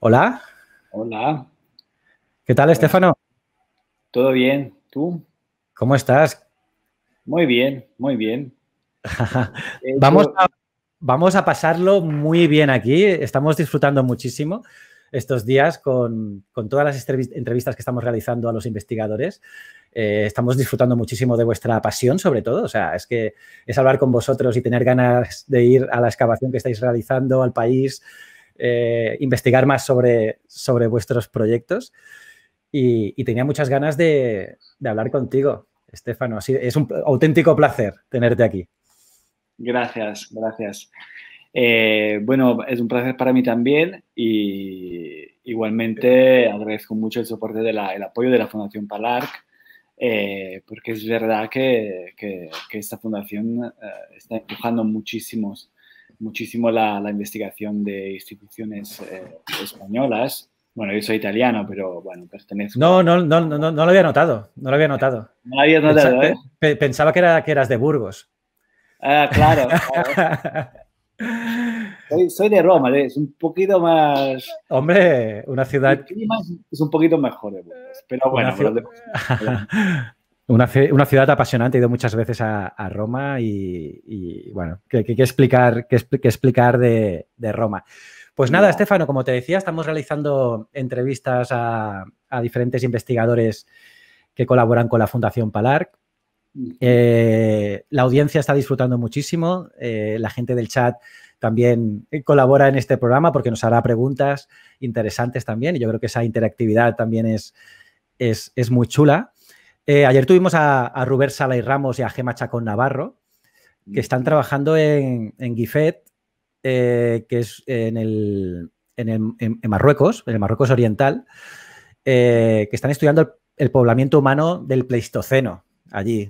Hola, Hola, ¿qué tal, buenas. Estefano? ¿Todo bien? ¿Tú? ¿Cómo estás? Muy bien, muy bien. De Vamos hecho, a, vamos a pasarlo muy bien aquí. Estamos disfrutando muchísimo estos días con todas las entrevistas que estamos realizando a los investigadores. Estamos disfrutando muchísimo de vuestra pasión, sobre todo. O sea, es que es hablar con vosotros y tener ganas de ir a la excavación que estáis realizando, al país, investigar más sobre vuestros proyectos. Y tenía muchas ganas de hablar contigo, Estefano. Así, es un auténtico placer tenerte aquí. gracias, gracias. Bueno, es un placer para mí también y igualmente agradezco mucho el soporte el apoyo de la Fundación Palarc, porque es verdad que esta fundación está empujando muchísimo la investigación de instituciones españolas. Bueno, yo soy italiano, pero bueno, pertenezco No, a... no, no, no, no lo había notado. No lo había notado. No habías notado, ¿eh? Pensaba que eras de Burgos. Ah, claro, claro. Soy de Roma, es un poquito más... Hombre, El clima es un poquito mejor de Burgos, pero una, bueno, por ciu- los demás. una ciudad apasionante. He ido muchas veces a Roma y, bueno, que explicar, que explicar de Roma. Pues nada, Ya. Estefano, como te decía, estamos realizando entrevistas a diferentes investigadores que colaboran con la Fundación Palarc. Ujú. La audiencia está disfrutando muchísimo. La gente del chat también colabora en este programa porque nos hará preguntas interesantes también. Y yo creo que esa interactividad también es muy chula. Ayer tuvimos a Rubén Sala y Ramos y a Gema Chacón Navarro, que están Ujú. trabajando en Guifet, que es en Marruecos, en el Marruecos Oriental, que están estudiando el poblamiento humano del Pleistoceno allí.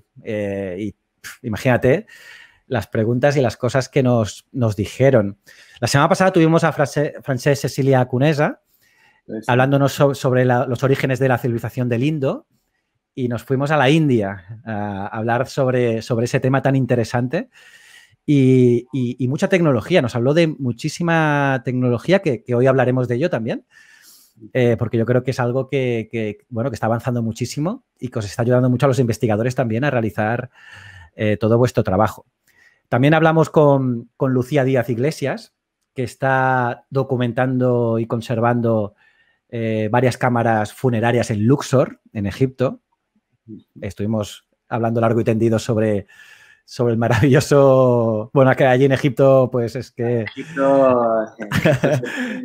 Imagínate las preguntas y las cosas que nos dijeron. La semana pasada tuvimos a Francesc Cecilia Cunesa Sí. hablándonos sobre los orígenes de la civilización del Indo y nos fuimos a la India a hablar sobre ese tema tan interesante y mucha tecnología. Nos habló de muchísima tecnología que hoy hablaremos de ello también. Ujú. Porque yo creo que es algo bueno, que está avanzando muchísimo y que os está ayudando mucho a los investigadores también a realizar todo vuestro trabajo. También hablamos con Lucía Díaz Iglesias, que está documentando y conservando varias cámaras funerarias en Luxor, en Egipto. Estuvimos hablando largo y tendido sobre el maravilloso... Bueno, que allí en Egipto, pues es que Egipto siempre...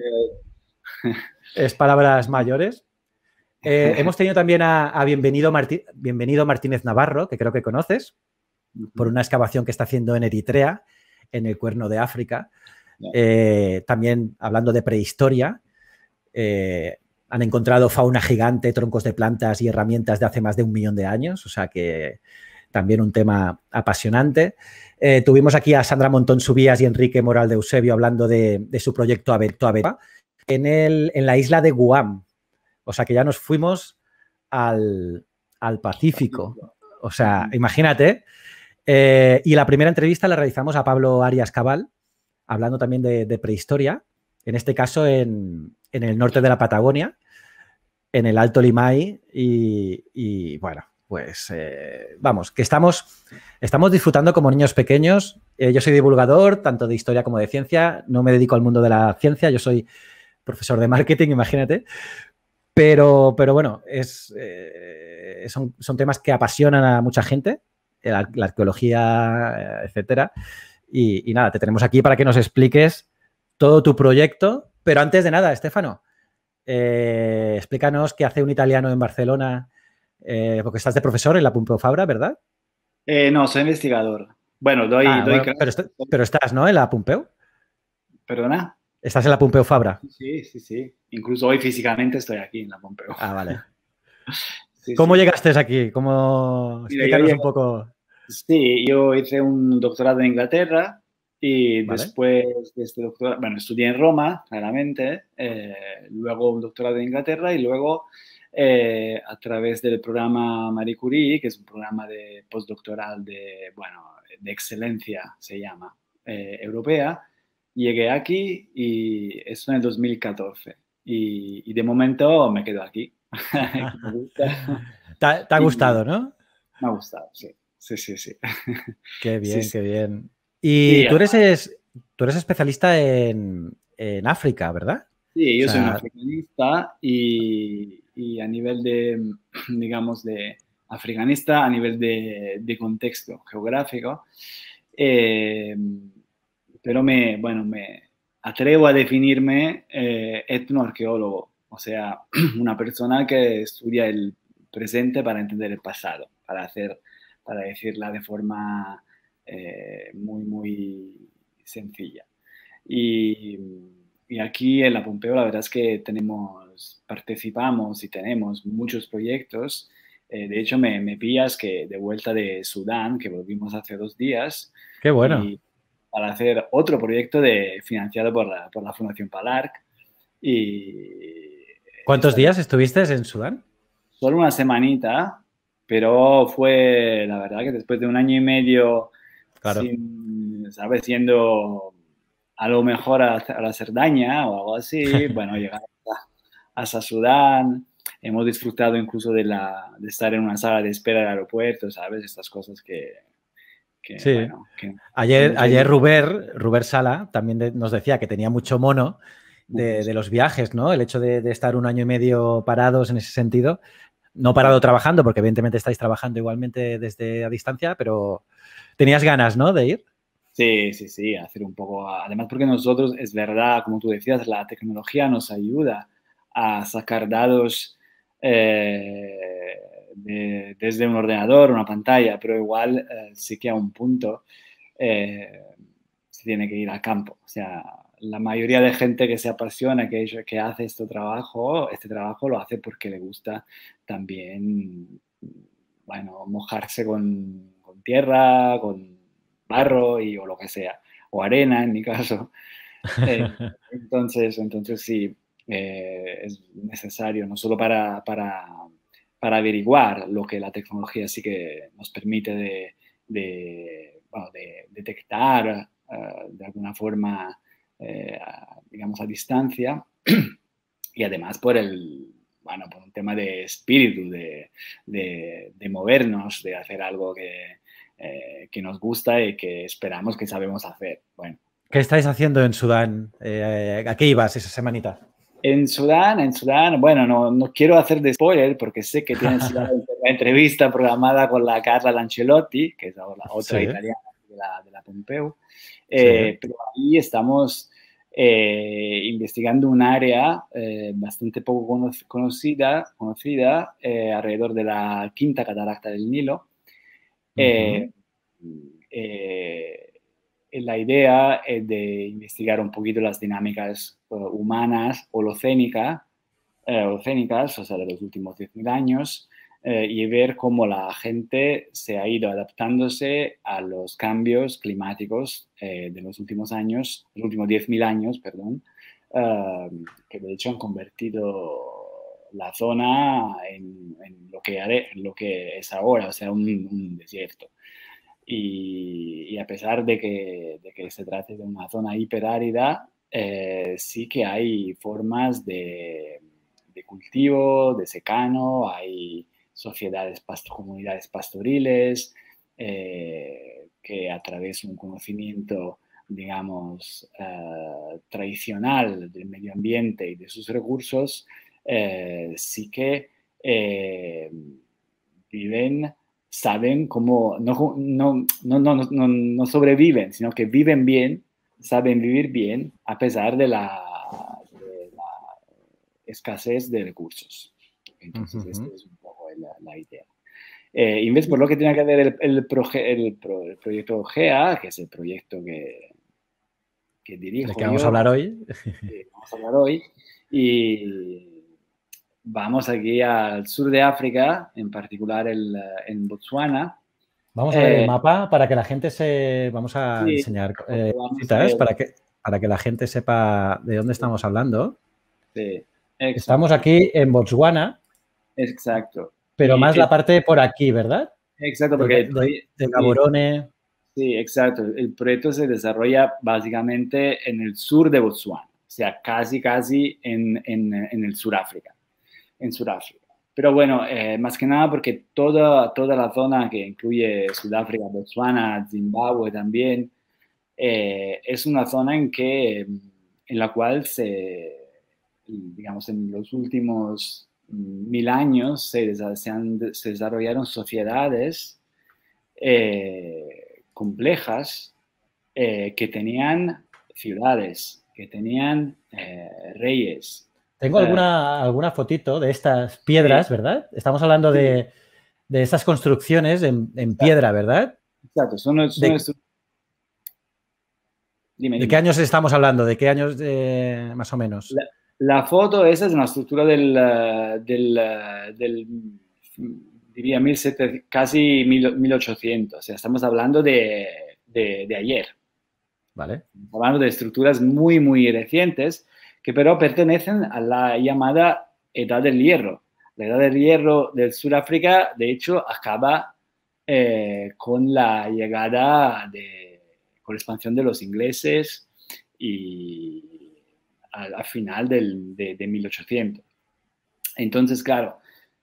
es palabras mayores. Hemos tenido también a Bienvenido Martínez Navarro, que creo que conoces, por Ujú. una excavación que está haciendo en Eritrea, en el Cuerno de África. Ya. También hablando de prehistoria, eh, han encontrado fauna gigante, troncos de plantas y herramientas de hace más de 1 millón de años, o sea que también un tema apasionante. Tuvimos aquí a Sandra Montón Subías y Enrique Moral de Eusebio hablando de su proyecto Aveta en la isla de Guam, o sea que ya nos fuimos al Pacífico. Pacífico. O sea, Ujú. imagínate. Y la primera entrevista la realizamos a Pablo Arias Cabal, hablando también de prehistoria, en este caso en el norte de la Patagonia, en el Alto Limay. Y bueno, pues vamos, que estamos disfrutando como niños pequeños. Yo soy divulgador, tanto de historia como de ciencia. No me dedico al mundo de la ciencia, yo soy profesor de marketing, imagínate. Pero bueno, son temas que apasionan a mucha gente, la arqueología, etcétera. Y nada, te tenemos aquí para que nos expliques todo tu proyecto. Pero antes de nada, Estefano, explícanos qué hace un italiano en Barcelona, porque estás de profesor en la Pompeu Fabra, ¿verdad? No, soy investigador. Bueno, doy, Ah, doy bueno, clases. pero estás, ¿no? En la Pompeu. ¿Perdona? Estás en la Pompeu Fabra. Sí, sí, sí. Incluso hoy físicamente estoy aquí en la Pompeu. Ah, vale. Sí, ¿Cómo sí. llegaste aquí? ¿Cómo... Mira, yo Explícanos llegué. un poco. Sí, yo hice un doctorado en Inglaterra y ¿Vale? después de este doctorado, bueno, estudié en Roma, claramente, luego un doctorado en Inglaterra y luego a través del programa Marie Curie, que es un programa de postdoctoral de, bueno, de excelencia, se llama, europea, llegué aquí y eso en el 2014. y de momento me quedo aquí. Me gusta. ¿Te ha Y gustado, no? me ha gustado, sí. Sí, sí, sí. Qué Sí, bien, sí. qué bien. Sí, Y tú eres especialista en África, ¿verdad? sí, O yo soy un sea, africanista y a nivel de, digamos, de africanista, a nivel de contexto geográfico, eh, pero bueno, me atrevo a definirme etnoarqueólogo, o sea, una persona que estudia el presente para entender el pasado, para decirla de forma muy, muy sencilla. Y, y aquí en la Pompeu la verdad es que participamos y tenemos muchos proyectos. De hecho, me pillas que de vuelta de Sudán, que volvimos hace 2 días, qué bueno. y para hacer otro proyecto financiado por la Fundación Palarc. Y ¿Cuántos estaré días estuviste en Sudán? solo una semanita, pero fue la verdad que después de un año y medio Claro. sin, ¿sabes? Siendo a lo mejor a la Cerdaña o algo así, bueno, llegar hasta Sudán, hemos disfrutado incluso de estar en una sala de espera del aeropuerto, ¿sabes? Estas cosas Sí. bueno, que Ayer, mucha ayer ilusión. Ruber Sala también nos decía que tenía mucho mono de los viajes, ¿no? El hecho de estar un año y medio parados en ese sentido. No parado Sí. trabajando, porque evidentemente estáis trabajando igualmente desde a distancia, pero tenías ganas, ¿no? De ir. Sí, sí, sí, hacer un poco, además porque nosotros, es verdad, como tú decías, la tecnología nos ayuda a sacar datos desde un ordenador, una pantalla, pero igual sí que a un punto eh, se tiene que ir al campo. O sea, la mayoría de gente que se apasiona, que hace este trabajo lo hace porque le gusta también, bueno, mojarse con tierra, con barro o lo que sea, o arena en mi caso. Eh, entonces sí, es necesario no solo para averiguar lo que la tecnología sí que nos permite bueno, de detectar de alguna forma, digamos, a distancia, y además bueno, por un tema de espíritu, de movernos, de hacer algo que nos gusta y que esperamos que sabemos hacer. Bueno. ¿Qué estáis haciendo en Sudán? ¿A qué ibas esa semanita? En Sudán, bueno, no quiero hacer de spoiler porque sé que tienes ya la entrevista programada con la Carla Lancelotti, que es la otra Sí, italiana de la Pompeu, sí. pero ahí estamos investigando un área bastante poco conocida alrededor de la quinta catarata del Nilo. Eh, Ujú. eh, la idea es de investigar un poquito las dinámicas humanas holocénicas, o sea, de los últimos 10.000 años, y ver cómo la gente se ha ido adaptándose a los cambios climáticos de los últimos años, los últimos 10.000 años, perdón, que de hecho han convertido la zona en lo que es ahora, o sea, un desierto. Y a pesar de que se trate de una zona hiperárida, sí que hay formas de cultivo, de secano, hay comunidades pastoriles, que a través de un conocimiento, digamos, tradicional del medio ambiente y de sus recursos, sí que viven, saben cómo, no sobreviven, sino que viven bien, saben vivir bien a pesar de la escasez de recursos. Entonces, Ujú. esto es un poco la idea. Y ves, por lo que tiene que ver el proyecto GEA, que es el proyecto que ¿De qué dirijo vamos a yo, hablar hoy? que vamos a hablar hoy, y vamos aquí al sur de África, en particular en Botswana. Vamos a ver el Eh, mapa para que la gente Vamos a sí, enseñar porque vamos a cositas ver. para que la gente sepa de dónde Sí, estamos hablando. sí, Estamos exacto, aquí en Botswana, exacto. pero más la parte por aquí, ¿verdad? Exacto, De, porque de sí, Gaborone. sí, exacto. El proyecto se desarrolla básicamente en el sur de Botswana. sea, casi en el Sudáfrica, en Sudáfrica. Pero bueno, más que nada porque toda la zona que incluye Sudáfrica, Botswana, Zimbabue también, es una zona en la cual digamos, en los últimos 1000 años se desarrollaron sociedades complejas que tenían ciudades, que tenían reyes. Tengo alguna fotito de estas piedras, Sí, ¿verdad? Estamos hablando sí, de estas construcciones en piedra, ¿verdad? exacto. ¿De, Dime, de qué dime. años estamos hablando? ¿De qué años más o menos? La foto esa es una estructura diría, 1700, casi 1800. O sea, estamos hablando de ayer. Vale. Estamos hablando de estructuras muy, muy recientes que pero pertenecen a la llamada Edad del Hierro. La Edad del Hierro del Sudáfrica, de hecho, acaba con la llegada con la expansión de los ingleses y al final de 1800. Entonces, claro,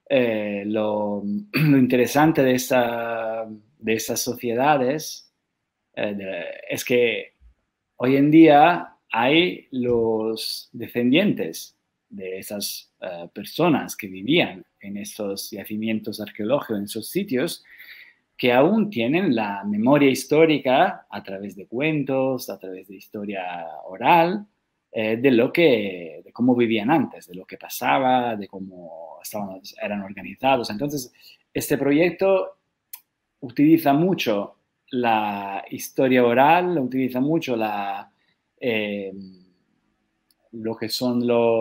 lo interesante de esas sociedades es que hoy en día hay los descendientes de esas personas que vivían en esos yacimientos arqueológicos, en esos sitios, que aún tienen la memoria histórica a través de cuentos, a través de historia oral, de cómo vivían antes, de lo que pasaba, de cómo eran organizados. Entonces, este proyecto utiliza mucho la historia oral, utiliza mucho eh, lo que son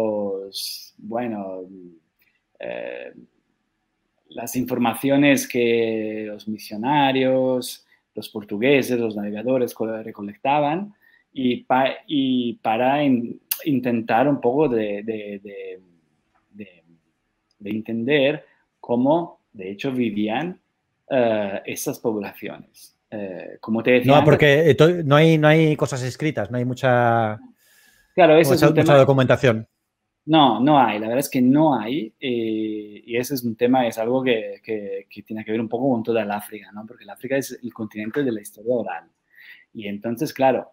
eh, las informaciones que los misionarios, los portugueses, los navegadores recolectaban y para intentar un poco de entender cómo, de hecho, vivían esas poblaciones. Como te decía No, antes, porque no hay cosas escritas, no hay mucha, claro, ese es un mucha tema. documentación. No, no hay, la verdad es que no hay, y ese es un tema, es algo que tiene que ver un poco con toda el África, ¿no? Porque el África es el continente de la historia oral. Y entonces, claro,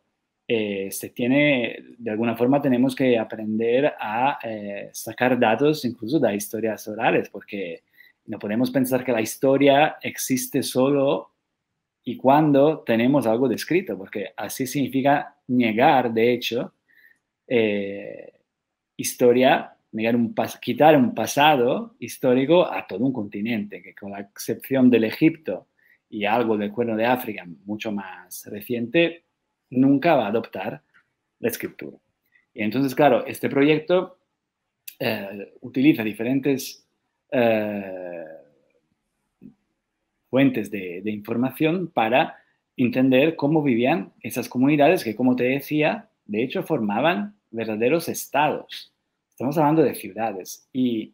de alguna forma tenemos que aprender a sacar datos incluso de historias orales, porque no podemos pensar que la historia existe solo y cuando tenemos algo descrito, porque así significa negar, de hecho, eh, historia, quitar un pasado histórico a todo un continente, que con la excepción del Egipto y algo del Cuerno de África mucho más reciente, nunca va a adoptar la escritura. Y entonces, claro, este proyecto utiliza diferentes fuentes de información para entender cómo vivían esas comunidades que, como te decía, de hecho formaban verdaderos estados. Estamos hablando de ciudades.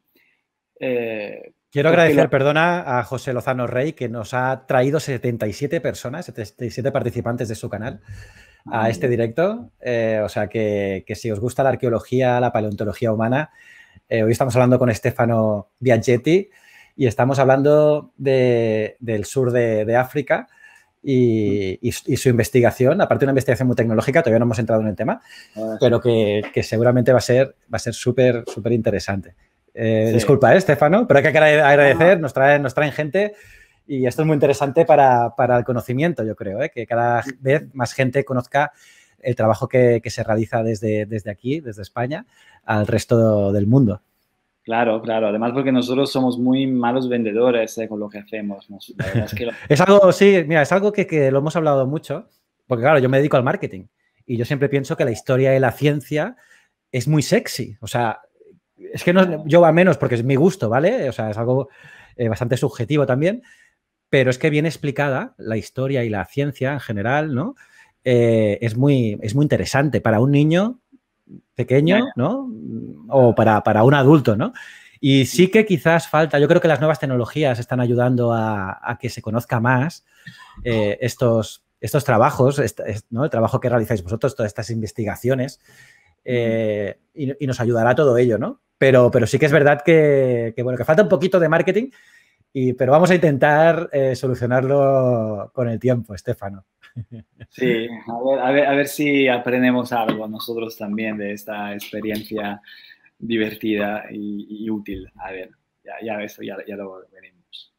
Quiero ¿Por qué agradecer, perdona, a José Lozano Rey, que nos ha traído 77 personas, 77 participantes de su canal a este directo. O sea que si os gusta la arqueología, la paleontología humana, hoy estamos hablando con Stefano Biaggetti y estamos hablando del sur de África y su investigación, aparte de una investigación muy tecnológica, todavía no hemos entrado en el tema, pero que seguramente va a ser súper interesante. Sí. Disculpa, Stefano, pero hay que agradecer, nos traen gente y esto es muy interesante para el conocimiento, yo creo, que cada vez más gente conozca el trabajo que se realiza desde aquí, desde España, al resto del mundo. Claro, claro. Además, porque nosotros somos muy malos vendedores con lo que hacemos. La verdad es que es algo, sí, mira, es algo que lo hemos hablado mucho, porque claro, yo me dedico al marketing y yo siempre pienso que la historia y la ciencia es muy sexy. O sea, es que no, yo a menos porque es mi gusto, ¿vale? O sea, es algo bastante subjetivo también, pero es que bien explicada la historia y la ciencia en general, ¿no? Es muy interesante para un niño pequeño, ¿no? O para un adulto, ¿no? Y sí que quizás falta, yo creo que las nuevas tecnologías están ayudando a que se conozca más estos trabajos, ¿no? El trabajo que realizáis vosotros, todas estas investigaciones, y nos ayudará todo ello, ¿no? Pero sí que es verdad bueno, que falta un poquito de marketing, pero vamos a intentar solucionarlo con el tiempo, Estefano. Sí, a ver si aprendemos algo nosotros también de esta experiencia divertida y útil. A ver, ya eso ya lo veremos.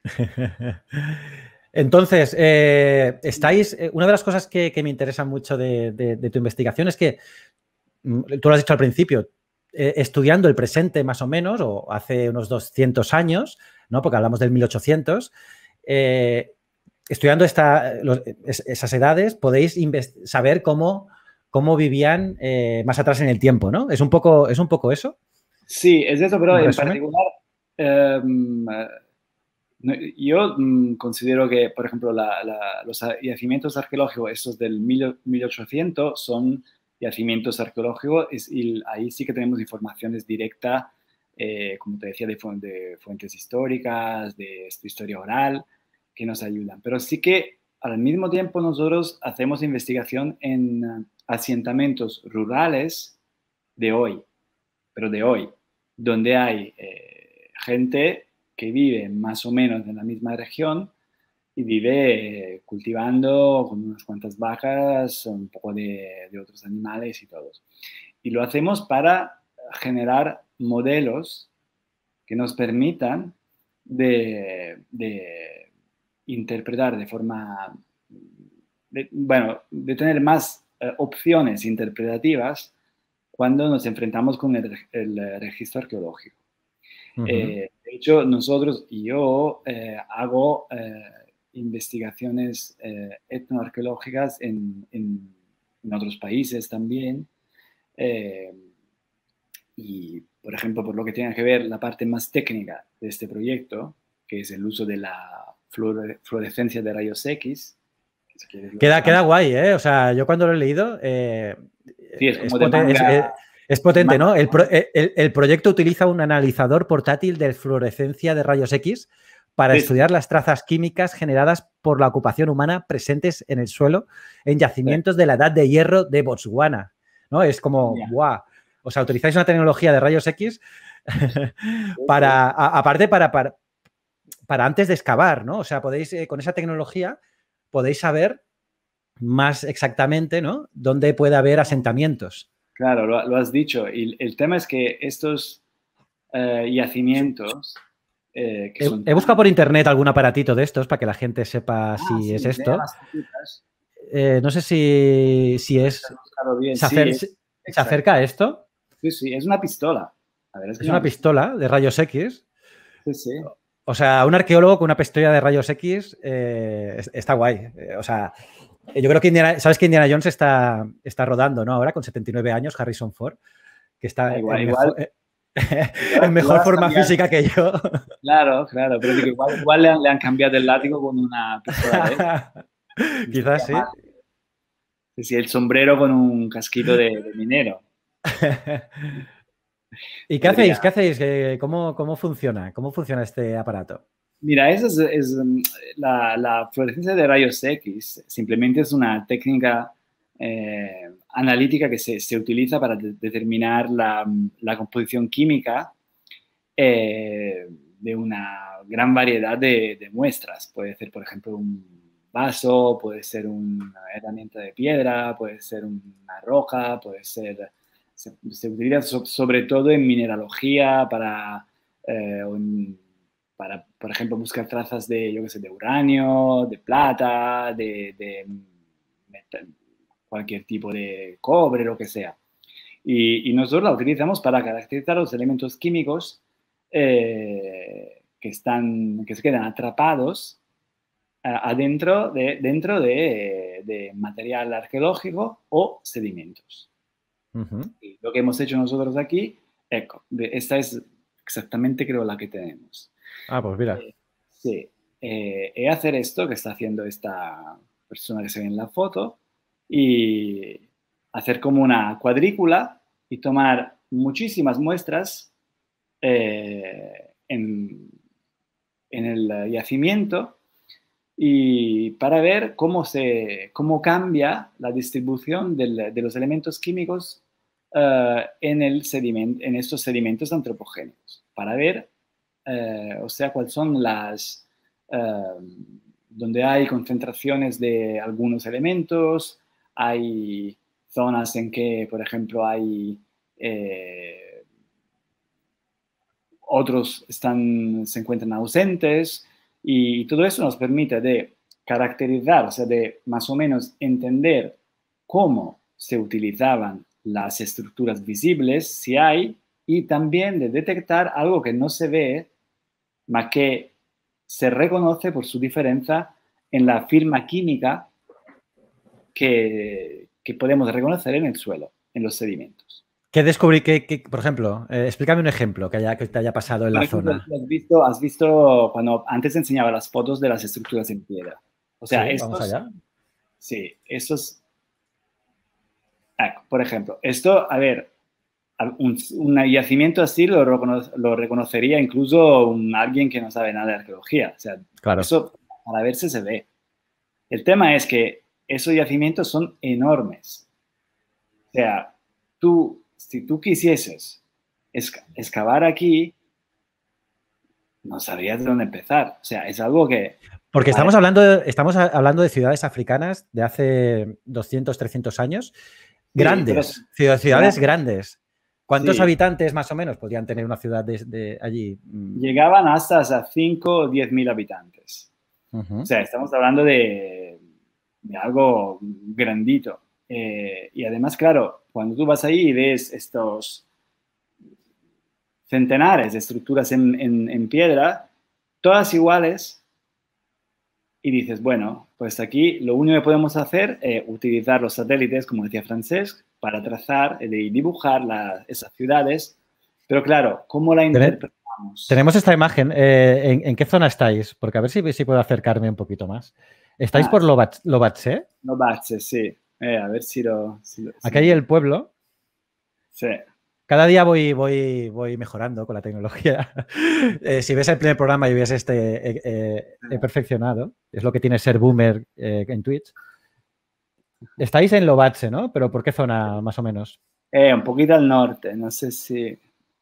Entonces, una de las cosas que me interesa mucho de tu investigación es que, tú lo has dicho al principio, estudiando el presente más o menos, o hace unos 200 años, ¿no? Porque hablamos del 1800, estudiando esas edades, podéis saber cómo vivían más atrás en el tiempo, ¿no? ¿Es un poco eso? Sí, es eso, pero ¿En en resumen? particular, yo considero que, por ejemplo, los yacimientos arqueológicos, estos del 1800, son yacimientos arqueológicos y ahí sí que tenemos informaciones directas, como te decía, de fuentes históricas, de historia oral, que nos ayudan. Pero sí que al mismo tiempo nosotros hacemos investigación en asentamientos rurales de hoy, pero de hoy, donde hay gente que vive más o menos en la misma región y vive cultivando con unas cuantas vacas, un poco de otros animales y todos. Y lo hacemos para generar modelos que nos permitan de interpretar de forma, de tener más opciones interpretativas cuando nos enfrentamos con el registro arqueológico. De hecho, nosotros y yo hago investigaciones etnoarqueológicas en otros países también. Y, por ejemplo, por lo que tiene que ver la parte más técnica de este proyecto, que es el uso de la fluorescencia de rayos X. Si quieres, Queda guay, ¿eh? O sea, yo cuando lo he leído, sí, es como de manga. es potente, ¿no? El proyecto utiliza un analizador portátil de fluorescencia de rayos X para estudiar las trazas químicas generadas por la ocupación humana presentes en el suelo en yacimientos de la Edad de Hierro de Botswana, ¿no? Es como, ¡guau! O sea, utilizáis una tecnología de rayos X aparte para antes de excavar, ¿no? O sea, podéis, con esa tecnología, podéis saber más exactamente, ¿no?, dónde puede haber asentamientos. Claro, lo has dicho. Y el tema es que estos yacimientos... he buscado por internet algún aparatito de estos para que la gente sepa si es esto. No sé si es... Bien, ¿Se acerca a esto? Sí, sí, es una pistola. A ver, es una pistola de rayos X. Sí, sí. O sea, un arqueólogo con una pistola de rayos X está guay. O sea, yo creo que sabes que Indiana Jones está rodando, ¿no? Ahora con 79 años, Harrison Ford, que está en mejor forma física que yo. Claro, pero digo, igual le han cambiado el látigo con una pistola. Quizás sí. Sí, el sombrero con un casquito de minero. ¿Y qué hacéis? ¿Cómo funciona? ¿Cómo funciona este aparato? Mira, esa es la fluorescencia de rayos X. Simplemente es una técnica analítica que se utiliza para determinar la composición química de una gran variedad de muestras. Puede ser, por ejemplo, un vaso, puede ser una herramienta de piedra, puede ser una roca, puede ser... Se utiliza sobre todo en mineralogía para, por ejemplo, buscar trazas de, yo qué sé, de uranio, de plata, de cualquier tipo de cobre, lo que sea. Y nosotros la utilizamos para caracterizar los elementos químicos que se quedan atrapados dentro de material arqueológico o sedimentos. Y lo que hemos hecho nosotros aquí, esta es exactamente, creo, la que tenemos. Ah, pues mira. Sí. Hacer esto que está haciendo esta persona que se ve en la foto y hacer como una cuadrícula y tomar muchísimas muestras en el yacimiento y para ver cómo cambia la distribución de los elementos químicos en estos sedimentos antropogénicos para ver, o sea, cuáles son donde hay concentraciones de algunos elementos, hay zonas en que, por ejemplo, hay otros se encuentran ausentes, y todo eso nos permite de caracterizar, o sea, de más o menos entender cómo se utilizaban las estructuras visibles, si hay, y también de detectar algo que no se ve, más que se reconoce por su diferencia en la firma química que podemos reconocer en el suelo, en los sedimentos. ¿Qué descubrí? Por ejemplo, explícame un ejemplo que te haya pasado en Por la ejemplo, zona. has visto cuando antes enseñaba las fotos de las estructuras en piedra. O sea, Sí, vamos allá. sí, estos, por ejemplo, esto, a ver, un yacimiento así lo reconocería incluso alguien que no sabe nada de arqueología. O sea, Claro. eso para verse se ve. El tema es que esos yacimientos son enormes. O sea, si tú quisieses excavar aquí, no sabrías de dónde empezar. O sea, es algo que... Porque estamos hablando de ciudades africanas de hace 200, 300 años, grandes, Sí, ciudades grandes. ¿Cuántos sí. habitantes más o menos podrían tener una ciudad de allí? Llegaban hasta 5 o 10 mil habitantes. O sea, estamos hablando de algo grandito. Y además, claro, cuando tú vas ahí y ves estos centenares de estructuras en piedra, todas iguales, y dices, bueno, pues aquí lo único que podemos hacer es utilizar los satélites, como decía Francesc, para trazar y dibujar esas ciudades. Pero claro, ¿cómo la interpretamos? Tenemos esta imagen. ¿En qué zona estáis? Porque a ver si puedo acercarme un poquito más. ¿Estáis por Lobatse? Lobatse, sí. A ver si Aquí hay el pueblo. Sí. Cada día voy mejorando con la tecnología. Si ves el primer programa y ves he perfeccionado. Es lo que tiene ser boomer en Twitch. Estáis en Lobatse, ¿no? ¿Pero por qué zona, más o menos? Un poquito al norte, no sé si...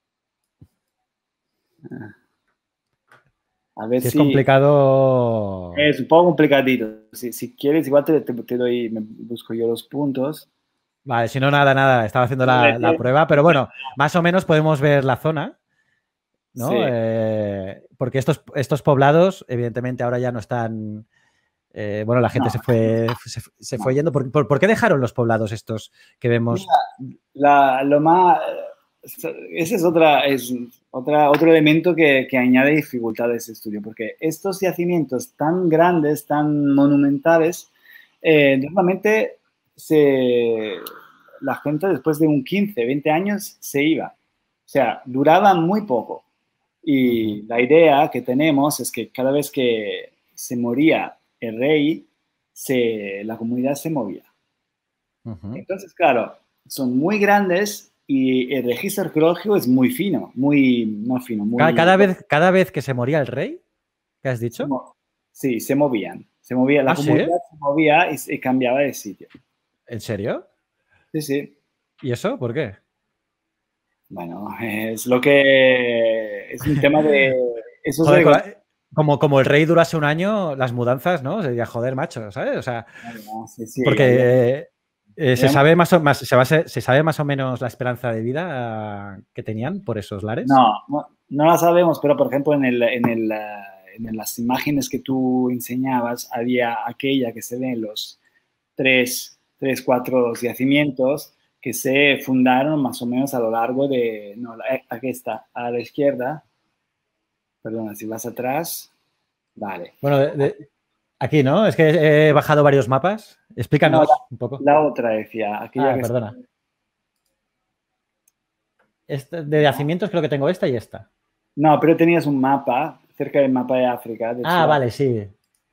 A ver si es complicado... Es un poco complicadito. Si quieres, igual te doy, me busco yo los puntos. Vale, si no, nada. Estaba haciendo la prueba, pero bueno, más o menos podemos ver la zona, ¿no? Sí. Porque estos poblados, evidentemente, ahora ya no están... bueno, la gente se fue yendo. ¿Por qué dejaron los poblados estos que vemos? Mira, lo más... Ese es otro elemento que añade dificultad a ese estudio, porque estos yacimientos tan grandes, tan monumentales, normalmente la gente después de un 15, 20 años se iba. O sea, duraban muy poco. Y la idea que tenemos es que cada vez que se moría el rey, la comunidad se movía. Entonces, claro, son muy grandes y el registro arqueológico es muy fino, no fino, muy... Cada vez que se moría el rey, ¿qué has dicho? Sí, se movían. La comunidad se movía y cambiaba de sitio. ¿En serio? Sí, sí. ¿Y eso? ¿Por qué? Bueno, es lo que... Es un tema de... Eso joder, como el rey durase un año, las mudanzas, ¿no? Sería, joder, macho, ¿sabes? O sea, sí, porque se sabe más o menos la esperanza de vida que tenían por esos lares. No la sabemos, pero por ejemplo en las imágenes que tú enseñabas había aquella que se ve en los 4 yacimientos que se fundaron más o menos a lo largo de... No, aquí está, a la izquierda. Perdona, si vas atrás. Vale. Bueno, aquí, ¿no? Es que he bajado varios mapas. Explícanos un poco. La otra decía. Perdona. De yacimientos creo que tengo esta y esta. No, pero tenías un mapa cerca del mapa de África. Vale, sí.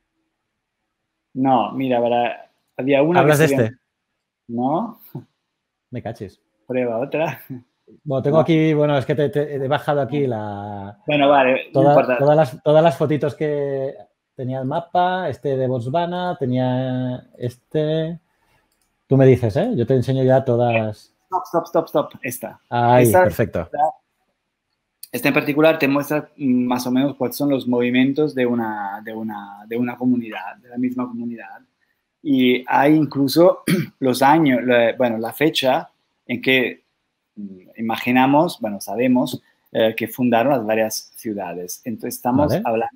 No, mira, había una... ¿Hablas de este? No. Me caches. Prueba otra. Bueno, tengo aquí, es que he bajado aquí Bueno, vale, no importa. Todas las fotitos que tenía el mapa, este de Botswana, tenía este... Tú me dices, ¿eh? Yo te enseño ya todas... stop. Esta. Ahí, perfecto. Esta en particular te muestra más o menos cuáles son los movimientos de una comunidad, de la misma comunidad. Y hay incluso los años, bueno, la fecha en que imaginamos, bueno, sabemos que fundaron las varias ciudades. Entonces estamos hablando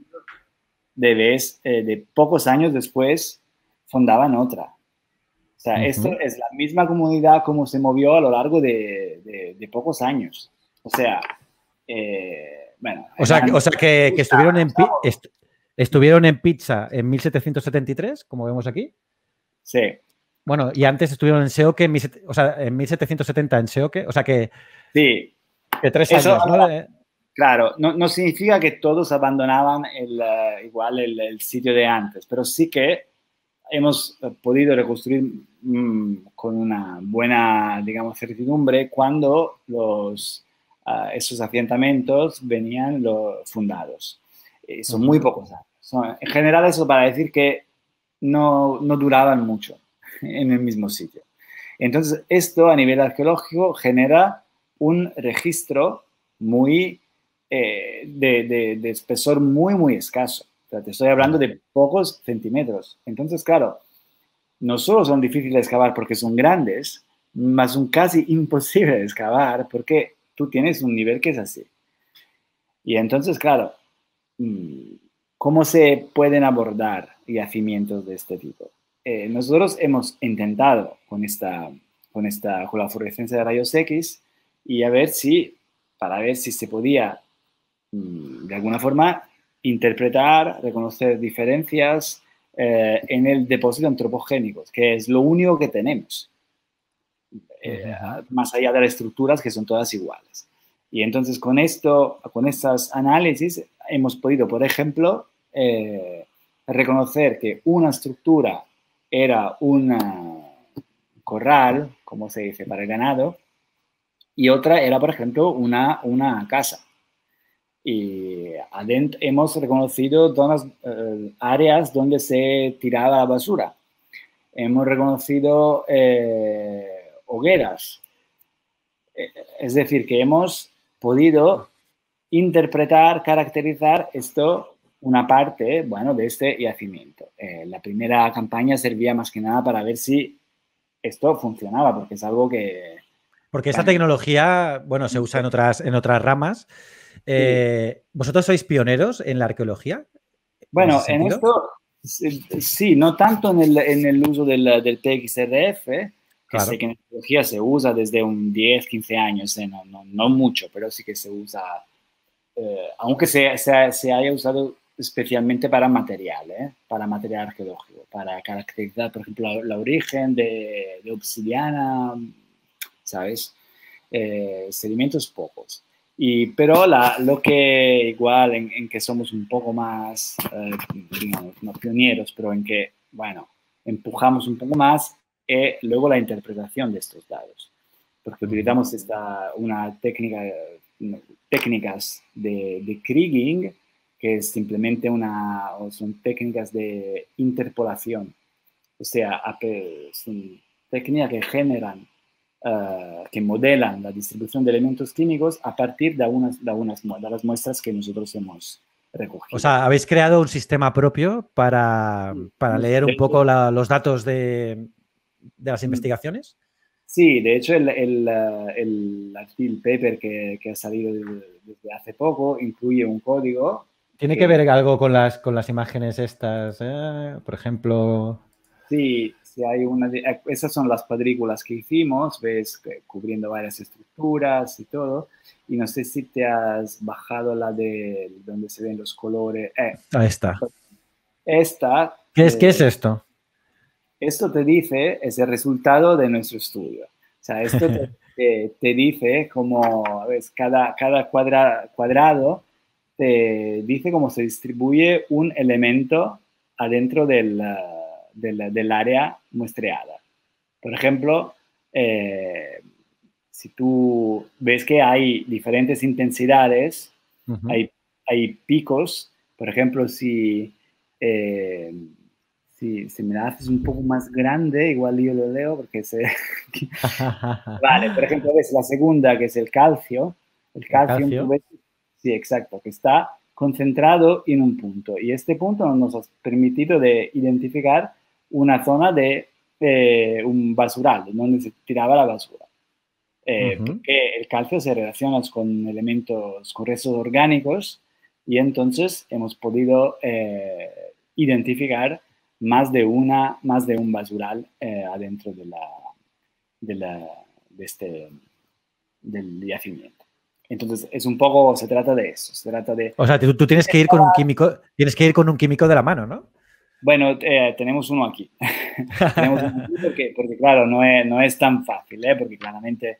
de pocos años después fundaban otra. O sea, esto es la misma comunidad como se movió a lo largo de pocos años. O sea, bueno. O sea que estuvieron en Pisa en 1773, como vemos aquí. Sí. Bueno, y antes estuvieron en Seoque, en 1770 en Seoque, o sea que... Sí. Que 3 años, ¿no? Claro, no significa que todos abandonaban igual el sitio de antes, pero sí que hemos podido reconstruir con una buena, digamos, certidumbre cuando esos asentamientos venían fundados. Son muy pocos años. En general, eso para decir que no duraban mucho en el mismo sitio. Entonces, esto a nivel arqueológico genera un registro muy de espesor muy escaso. O sea, te estoy hablando de pocos centímetros. Entonces, claro, no solo son difíciles de excavar porque son grandes, más son casi imposibles de excavar porque tú tienes un nivel que es así. Y entonces, claro, ¿cómo se pueden abordar yacimientos de este tipo? Nosotros hemos intentado con la fluorescencia de rayos X y para ver si se podía de alguna forma interpretar, reconocer diferencias en el depósito antropogénico, que es lo único que tenemos, más allá de las estructuras que son todas iguales. Y entonces con estos análisis hemos podido, por ejemplo, reconocer que una estructura era un corral, como se dice, para el ganado, y otra era, por ejemplo, una casa. Y adentro hemos reconocido áreas donde se tiraba la basura. Hemos reconocido hogueras. Es decir, que hemos podido interpretar, caracterizar una parte, bueno, de este yacimiento. La primera campaña servía más que nada para ver si esto funcionaba, porque es algo que... Porque esta tecnología, bueno, se usa en otras ramas. ¿Vosotros sois pioneros en la arqueología? Bueno, en esto, sí, no tanto en el uso del PXRF, que claro. sé que en arqueología se usa desde un 10, 15 años, no mucho, pero sí que se usa, aunque se haya usado especialmente para material arqueológico, para caracterizar, por ejemplo, la origen de obsidiana, ¿sabes? Sedimentos pocos. Pero lo que igual en que somos un poco más, digamos, no pioneros, pero en que, bueno, empujamos un poco más, luego la interpretación de estos datos. Porque utilizamos técnicas de kriging, que es simplemente son técnicas de interpolación. O sea, son técnicas que generan que modelan la distribución de elementos químicos a partir de las muestras que nosotros hemos recogido. O sea, habéis creado un sistema propio para leer un poco los datos de las investigaciones. Sí, de hecho el paper que ha salido desde hace poco incluye un código. ¿Tiene que ver algo con las imágenes estas? Por ejemplo... Sí, hay esas son las cuadrículas que hicimos, ves, cubriendo varias estructuras y todo. Y no sé si te has bajado la de donde se ven los colores. Ahí está. Esta. ¿Qué es esto? Esto te dice, es el resultado de nuestro estudio. O sea, esto te dice cómo, ¿ves? Cada cuadrado te dice cómo se distribuye un elemento adentro del área muestreada. Por ejemplo, si tú ves que hay diferentes intensidades, hay picos. Por ejemplo, si si me la haces un poco más grande, igual yo lo leo porque se... Vale, por ejemplo, ves la segunda, que es el calcio. El calcio, tú ves, sí, exacto, que está concentrado en un punto. Y este punto nos ha permitido de identificar una zona de un basural, donde se tiraba la basura. Porque el calcio se relaciona con elementos, con restos orgánicos, y entonces hemos podido identificar más de un basural adentro del yacimiento. Entonces, es un poco, se trata de eso, se trata de... O sea, tú tienes que ir con un químico de la mano, ¿no? Bueno, tenemos uno aquí. Tenemos uno aquí porque claro, no es tan fácil, porque claramente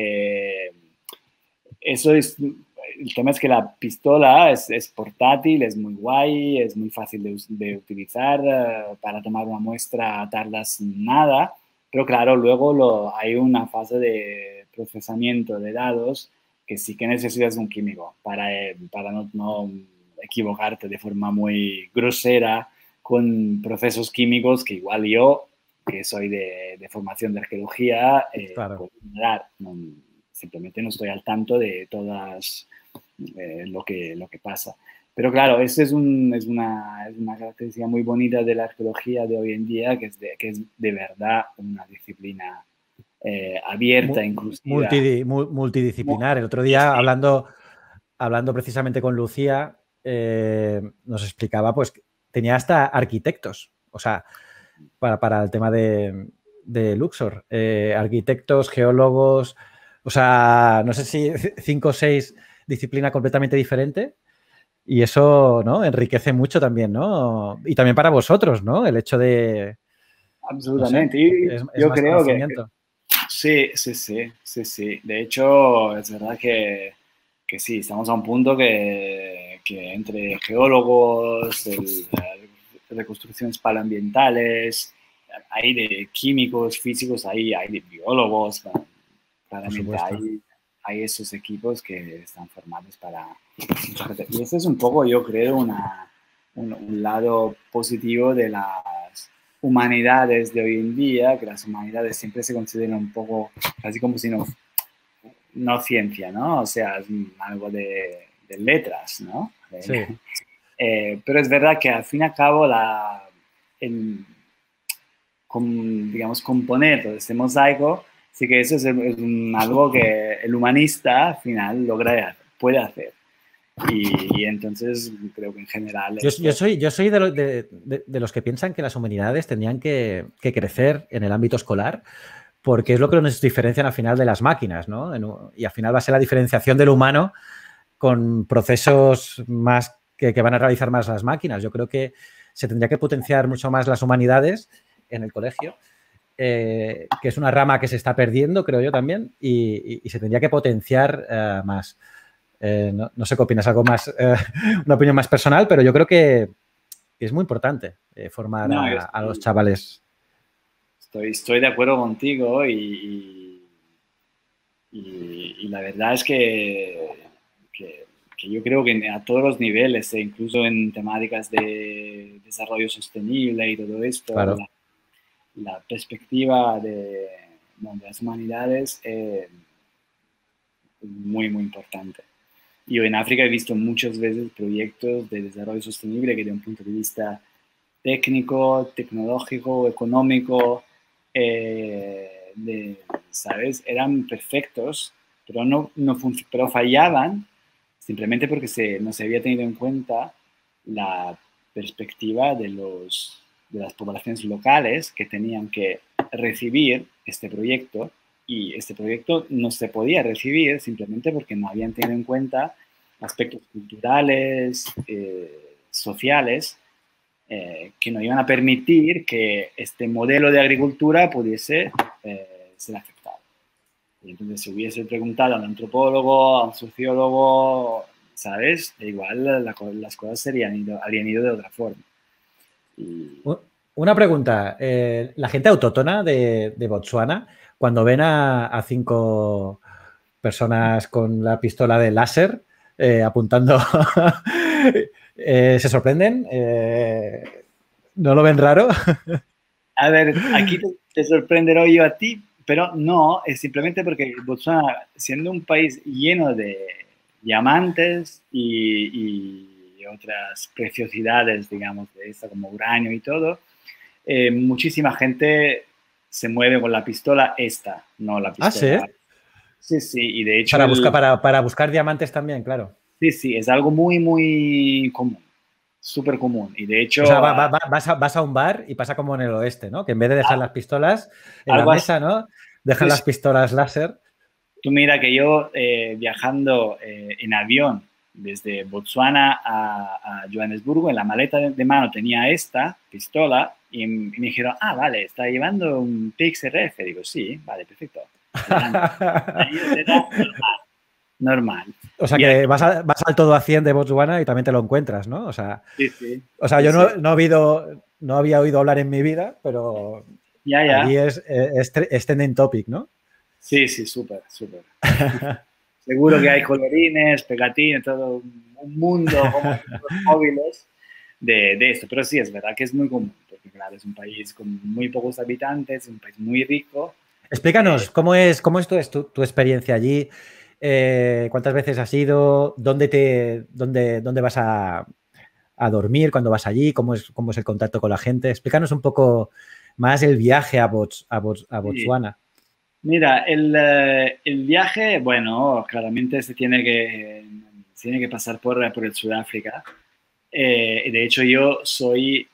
eso es... El tema es que la pistola es portátil, es muy guay, es muy fácil de utilizar. Para tomar una muestra tardas nada, pero claro, luego hay una fase de procesamiento de datos que sí que necesitas un químico para no equivocarte de forma muy grosera con procesos químicos que igual yo, que soy de formación de arqueología, Claro. puedo ignorar. Simplemente no estoy al tanto de todas lo que pasa. Pero claro, eso es una característica muy bonita de la arqueología de hoy en día, que es de verdad una disciplina abierta, inclusiva. Multidisciplinar. El otro día, hablando precisamente con Lucía, nos explicaba, pues, tenía hasta arquitectos, o sea, para el tema de Luxor. Arquitectos, geólogos, o sea, no sé si 5 o 6 disciplinas completamente diferentes. Y eso, ¿no? Enriquece mucho también, ¿no? Y también para vosotros, ¿no? El hecho de... Absolutamente. No sé, es yo más creo conocimiento. Sí. De hecho, es verdad que sí, estamos a un punto que entre geólogos, reconstrucciones paleoambientales, hay de químicos, físicos, hay de biólogos, claramente hay esos equipos que están formados para... Y este es un poco, yo creo, un lado positivo de las humanidades de hoy en día, que las humanidades siempre se consideran un poco casi como si no ciencia, ¿no? O sea, es algo de letras, ¿no? Sí. Pero es verdad que al fin y al cabo digamos, componer todo este mosaico, sí que eso es algo que el humanista al final puede hacer. Y entonces creo que en general... Yo soy de los que piensan que las humanidades tendrían que crecer en el ámbito escolar, porque es lo que nos diferencian al final de las máquinas, ¿no? Y al final va a ser la diferenciación del humano con procesos más que van a realizar más las máquinas. Yo creo que se tendría que potenciar mucho más las humanidades en el colegio, que es una rama que se está perdiendo, creo yo también, y se tendría que potenciar más. No sé qué opinas, algo más, una opinión más personal, pero yo creo que es muy importante formar a los chavales. Estoy de acuerdo contigo y la verdad es que yo creo que a todos los niveles, incluso en temáticas de desarrollo sostenible y todo esto, claro, la perspectiva de las humanidades es muy, muy importante. Yo en África he visto muchas veces proyectos de desarrollo sostenible que de un punto de vista técnico, tecnológico, económico, ¿sabes? Eran perfectos, pero fallaban simplemente porque no se había tenido en cuenta la perspectiva de las poblaciones locales que tenían que recibir este proyecto, y este proyecto no se podía recibir simplemente porque no habían tenido en cuenta aspectos culturales, sociales, que no iban a permitir que este modelo de agricultura pudiese ser aceptado. Y entonces, si hubiese preguntado a un antropólogo, a un sociólogo, ¿sabes? Igual las cosas habrían ido de otra forma. Una pregunta. La gente autóctona de Botsuana, cuando ven a 5 personas con la pistola de láser apuntando, ¿se sorprenden? ¿No lo ven raro? A ver, aquí te sorprenderé yo a ti, pero no, es simplemente porque Botswana, siendo un país lleno de diamantes y otras preciosidades, digamos, de esta, como uranio y todo, muchísima gente se mueve con la pistola esta, no la Ah, sí. pistola. Sí, sí, y de hecho Para buscar diamantes también, claro. sí, sí, es algo muy, muy común, súper común. Y de O sea, hecho, vas a un bar y pasa como en el oeste, ¿no? Que en vez de dejar las pistolas en la algo así. mesa, ¿no? Dejan Sí, las sí. pistolas láser. Tú mira que yo viajando en avión desde Botswana a Johannesburgo, en la maleta de mano tenía esta pistola y me dijeron, ah, vale, está llevando un PXRF. Digo, sí, vale, perfecto, adelante. Ahí era normal, normal. O sea Y que aquí, vas al todo a 100 de Botswana y también te lo encuentras, ¿no? sí, sí, O sea sí, yo sí. no había oído hablar en mi vida, pero Ya, allí ya. es trending topic, ¿no? Sí, sí, súper, súper. Seguro que hay colorines, pegatines, todo un mundo como los móviles de esto. Pero sí, es verdad que es muy común, porque claro, es un país con muy pocos habitantes, es un país muy rico. Explícanos, cómo es tu experiencia allí? ¿Cuántas veces has ido? ¿Dónde vas a dormir cuando vas allí? Cómo es el contacto con la gente? Explícanos un poco más el viaje a Sí. Botswana. Mira, el viaje, bueno, claramente se tiene que pasar por el Sudáfrica. De hecho, yo soy,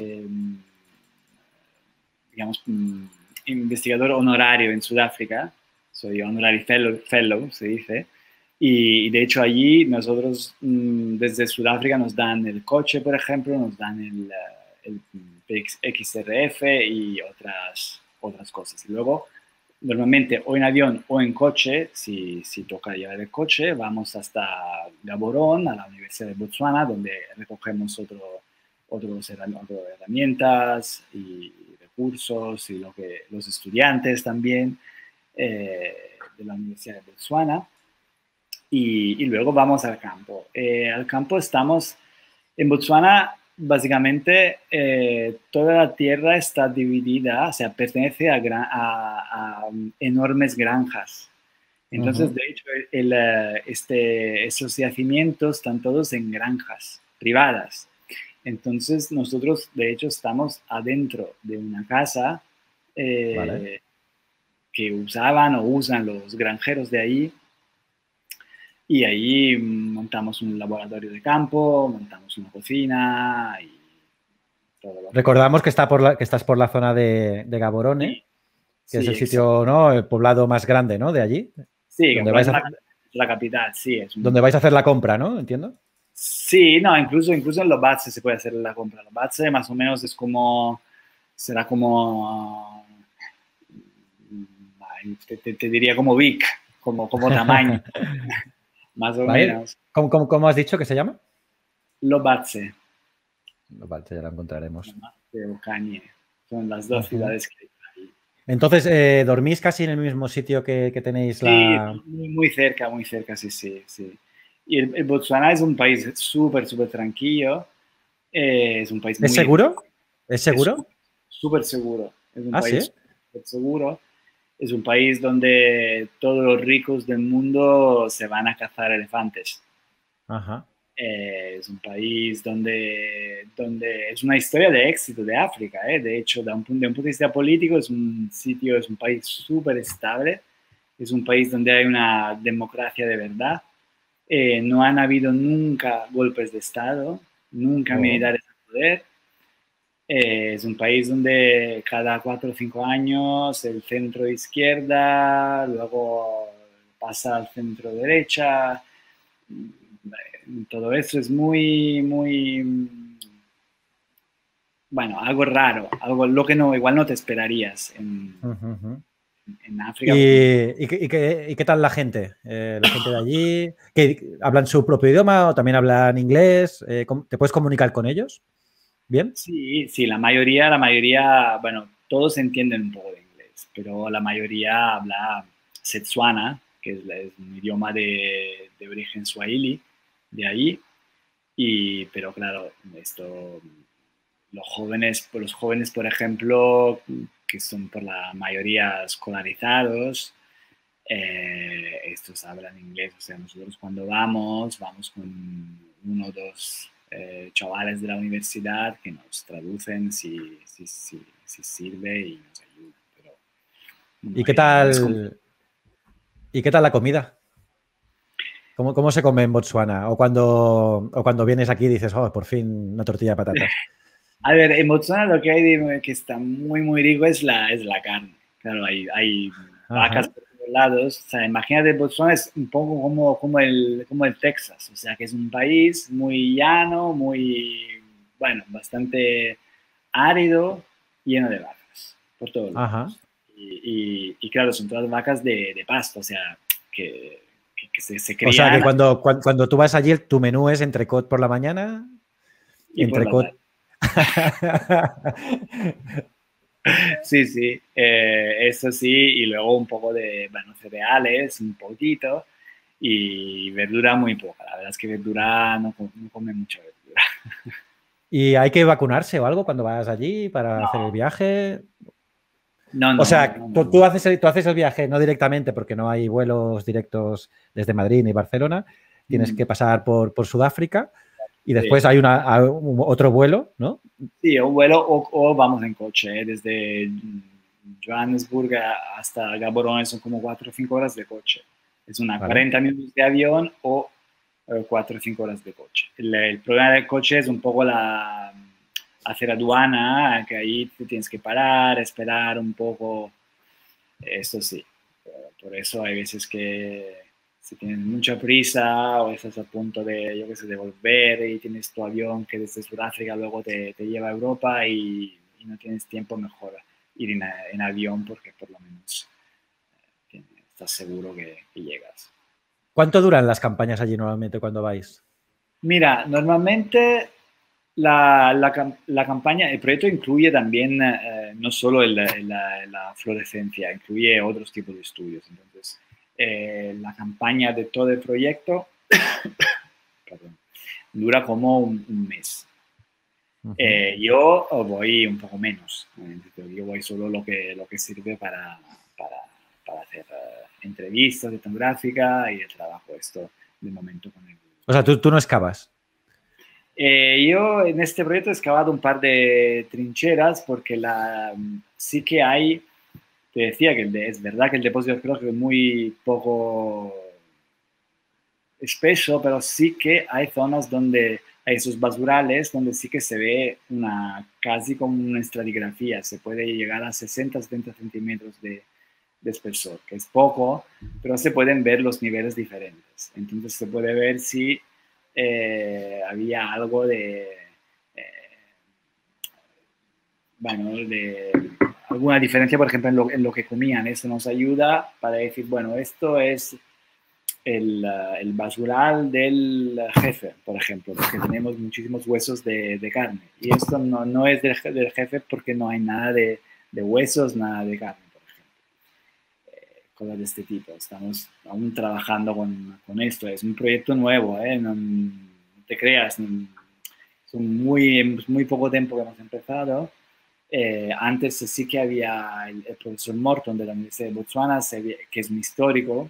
digamos, investigador honorario en Sudáfrica, soy honorary fellow, se dice, y de hecho allí nosotros desde Sudáfrica nos dan el coche, por ejemplo, nos dan el XRF y otras cosas. Y luego, normalmente o en avión o en coche, si toca llevar el coche, vamos hasta Gaborone, a la Universidad de Botswana, donde recogemos otras herramientas y recursos y los estudiantes también de la Universidad de Botswana. Y luego vamos al campo. Al campo estamos en Botswana. Básicamente, toda la tierra está dividida, o sea, pertenece a enormes granjas. Entonces, Ujú. de hecho, estos yacimientos están todos en granjas privadas. Entonces, nosotros, de hecho, estamos adentro de una casa Vale. eh, que usaban o usan los granjeros de ahí. Y ahí montamos un laboratorio de campo, montamos una cocina y todo lo que... Recordamos que, que estás por la zona de Gaborone, Sí, que es sí, el exacto. sitio, ¿no? El poblado más grande, ¿no? De allí, Sí, donde Gaborone es la capital, sí, donde vais a hacer la compra, ¿no? Entiendo. Sí, no, incluso en los Batse se puede hacer la compra. Los Batse más o menos es como, será como, te diría como Vic, como tamaño, más o ¿Vale? menos. ¿Cómo has dicho que se llama? Los Batse, Vale, ya la encontraremos. de Ocañe, son las dos Ujú. ciudades que hay ahí. Entonces, ¿dormís casi en el mismo sitio que tenéis Sí, la... muy cerca, sí, sí, sí. Y el Botswana es un país súper, súper tranquilo, es un país ¿Es muy rico, seguro? ¿Es es seguro? súper seguro, es un Ah, sí. país súper seguro, es un país donde todos los ricos del mundo se van a cazar elefantes. Ajá. Es un país donde es una historia de éxito de África. De hecho, de un punto de vista político, es un país súper estable, es un país donde hay una democracia de verdad. No han habido nunca golpes de Estado, nunca Oh. militares al poder. Es un país donde cada 4 o 5 años el centro izquierda, luego pasa al centro derecha. Todo eso es muy, muy, bueno, algo raro, algo lo que no, igual no te esperarías Ujú, ujú. en África. ¿Y qué tal la gente? La gente de allí, ¿que hablan su propio idioma o también hablan inglés? ¿Te puedes comunicar con ellos? ¿Bien? Sí, sí, la mayoría, bueno, todos entienden un poco de inglés, pero la mayoría habla Setswana, que es un idioma de origen swahili, de ahí, pero claro, esto los jóvenes, por ejemplo, que son por la mayoría escolarizados, estos hablan inglés. O sea, nosotros cuando vamos con uno o dos chavales de la universidad que nos traducen si sirve y nos ayudan. Pero ¿Y no qué no es tal, y qué tal la comida? ¿Cómo se come en Botswana? O cuando vienes aquí dices, oh, por fin una tortilla de patatas. A ver, en Botswana lo que hay que está muy, muy rico es la carne. Claro, hay vacas Ajá. por todos lados. O sea, imagínate, Botswana es un poco como el Texas. O sea, que es un país muy llano, muy, bueno, bastante árido, lleno de vacas por todos Ajá. lados. Y claro, son todas vacas de pasto, o sea, que se O sea que crían cuando tú vas allí, tu menú es entrecot por la mañana, y por la tarde. entrecot. Sí, sí, eso sí, y luego un poco de, bueno, cereales, un poquito, y verdura muy poca. La verdad es que verdura no come mucha verdura. ¿Y hay que vacunarse o algo cuando vas allí para hacer el viaje? No, O no, sea, tú haces el viaje no directamente porque no hay vuelos directos desde Madrid ni Barcelona. Tienes mm, que pasar por Sudáfrica y después sí, hay otro vuelo, ¿no? sí, un vuelo o vamos en coche, desde Johannesburg hasta Gaborone son como 4 o 5 horas de coche. Es una Vale. 40 minutos de avión o 4 o 5 horas de coche. El problema del coche es un poco hacer aduana, que ahí te tienes que parar, esperar un poco, eso sí. Por eso hay veces que si tienes mucha prisa o estás a punto de, yo qué sé, de volver y tienes tu avión que desde Sudáfrica luego te lleva a Europa y no tienes tiempo, mejor ir en avión porque por lo menos estás seguro que llegas. ¿Cuánto duran las campañas allí normalmente cuando vais? Mira, normalmente la campaña, el proyecto incluye también no solo la fluorescencia, incluye otros tipos de estudios. Entonces, la campaña de todo el proyecto perdón, dura como un mes. Ujú. Yo voy un poco menos. Yo voy solo lo que sirve para, para hacer entrevistas etnográficas y el trabajo esto de momento con el O sea, tú no excavas. yo en este proyecto he excavado un par de trincheras porque sí que hay, te decía que es verdad que el depósito arqueológico es muy poco espeso, pero sí que hay zonas donde hay esos basurales donde sí que se ve casi como una estratigrafía, se puede llegar a 60-70 centímetros de espesor, que es poco, pero se pueden ver los niveles diferentes. Entonces se puede ver si había algo eh, bueno, de alguna diferencia, por ejemplo, en lo que comían. Eso nos ayuda para decir, bueno, esto es el basural del jefe, por ejemplo, porque tenemos muchísimos huesos de carne. Y esto no es del jefe porque no hay nada de huesos, nada de carne, por ejemplo. Cosas de este tipo. Estamos aún trabajando con esto. Es un proyecto nuevo, ¿eh? No te creas. Son muy poco tiempo que hemos empezado. Antes sí que había el profesor Morton de la Universidad de Botswana, que es un histórico,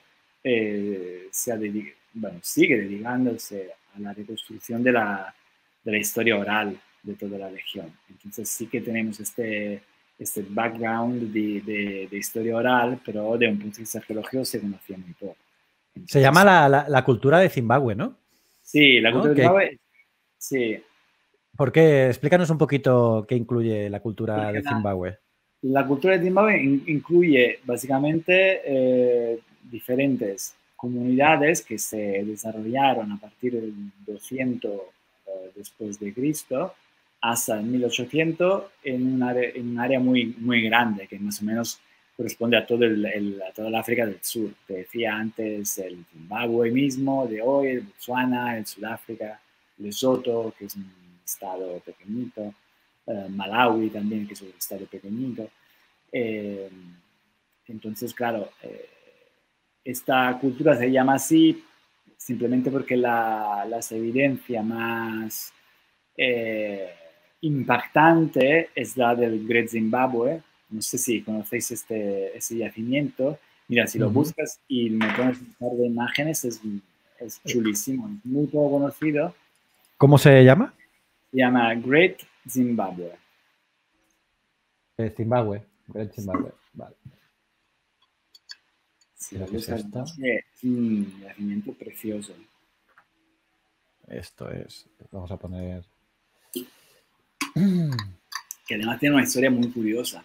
bueno, sigue dedicándose a la reconstrucción de la historia oral de toda la región. Entonces sí que tenemos este background de historia oral, pero de un punto de vista arqueológico se conocía muy poco. Se llama Entonces, la cultura de Zimbabue, ¿no? sí, la ¿No? cultura de Zimbabue, sí, ¿Por qué? Explícanos un poquito qué incluye la cultura porque de Zimbabue. la cultura de Zimbabue incluye básicamente diferentes comunidades que se desarrollaron a partir del 200 después de Cristo hasta el 1800 en un área muy grande que más o menos corresponde a a toda la África del Sur. Te decía antes el Zimbabue mismo de hoy, el Botswana, el Sudáfrica, Lesoto, que es un estado pequeñito, Malawi también, que es un estado pequeñito. Eh, entonces, claro, esta cultura se llama así simplemente porque las evidencias más eh, impactante es la del Great Zimbabwe. No sé si conocéis ese yacimiento. Mira, si lo buscas y me pones un par de imágenes, es chulísimo, es muy poco conocido. ¿Cómo se llama? Se llama Great Zimbabwe. Zimbabue. Great Zimbabwe. Vale. Sí, es un yacimiento precioso. Esto es. Vamos a poner. Que además tiene una historia muy curiosa.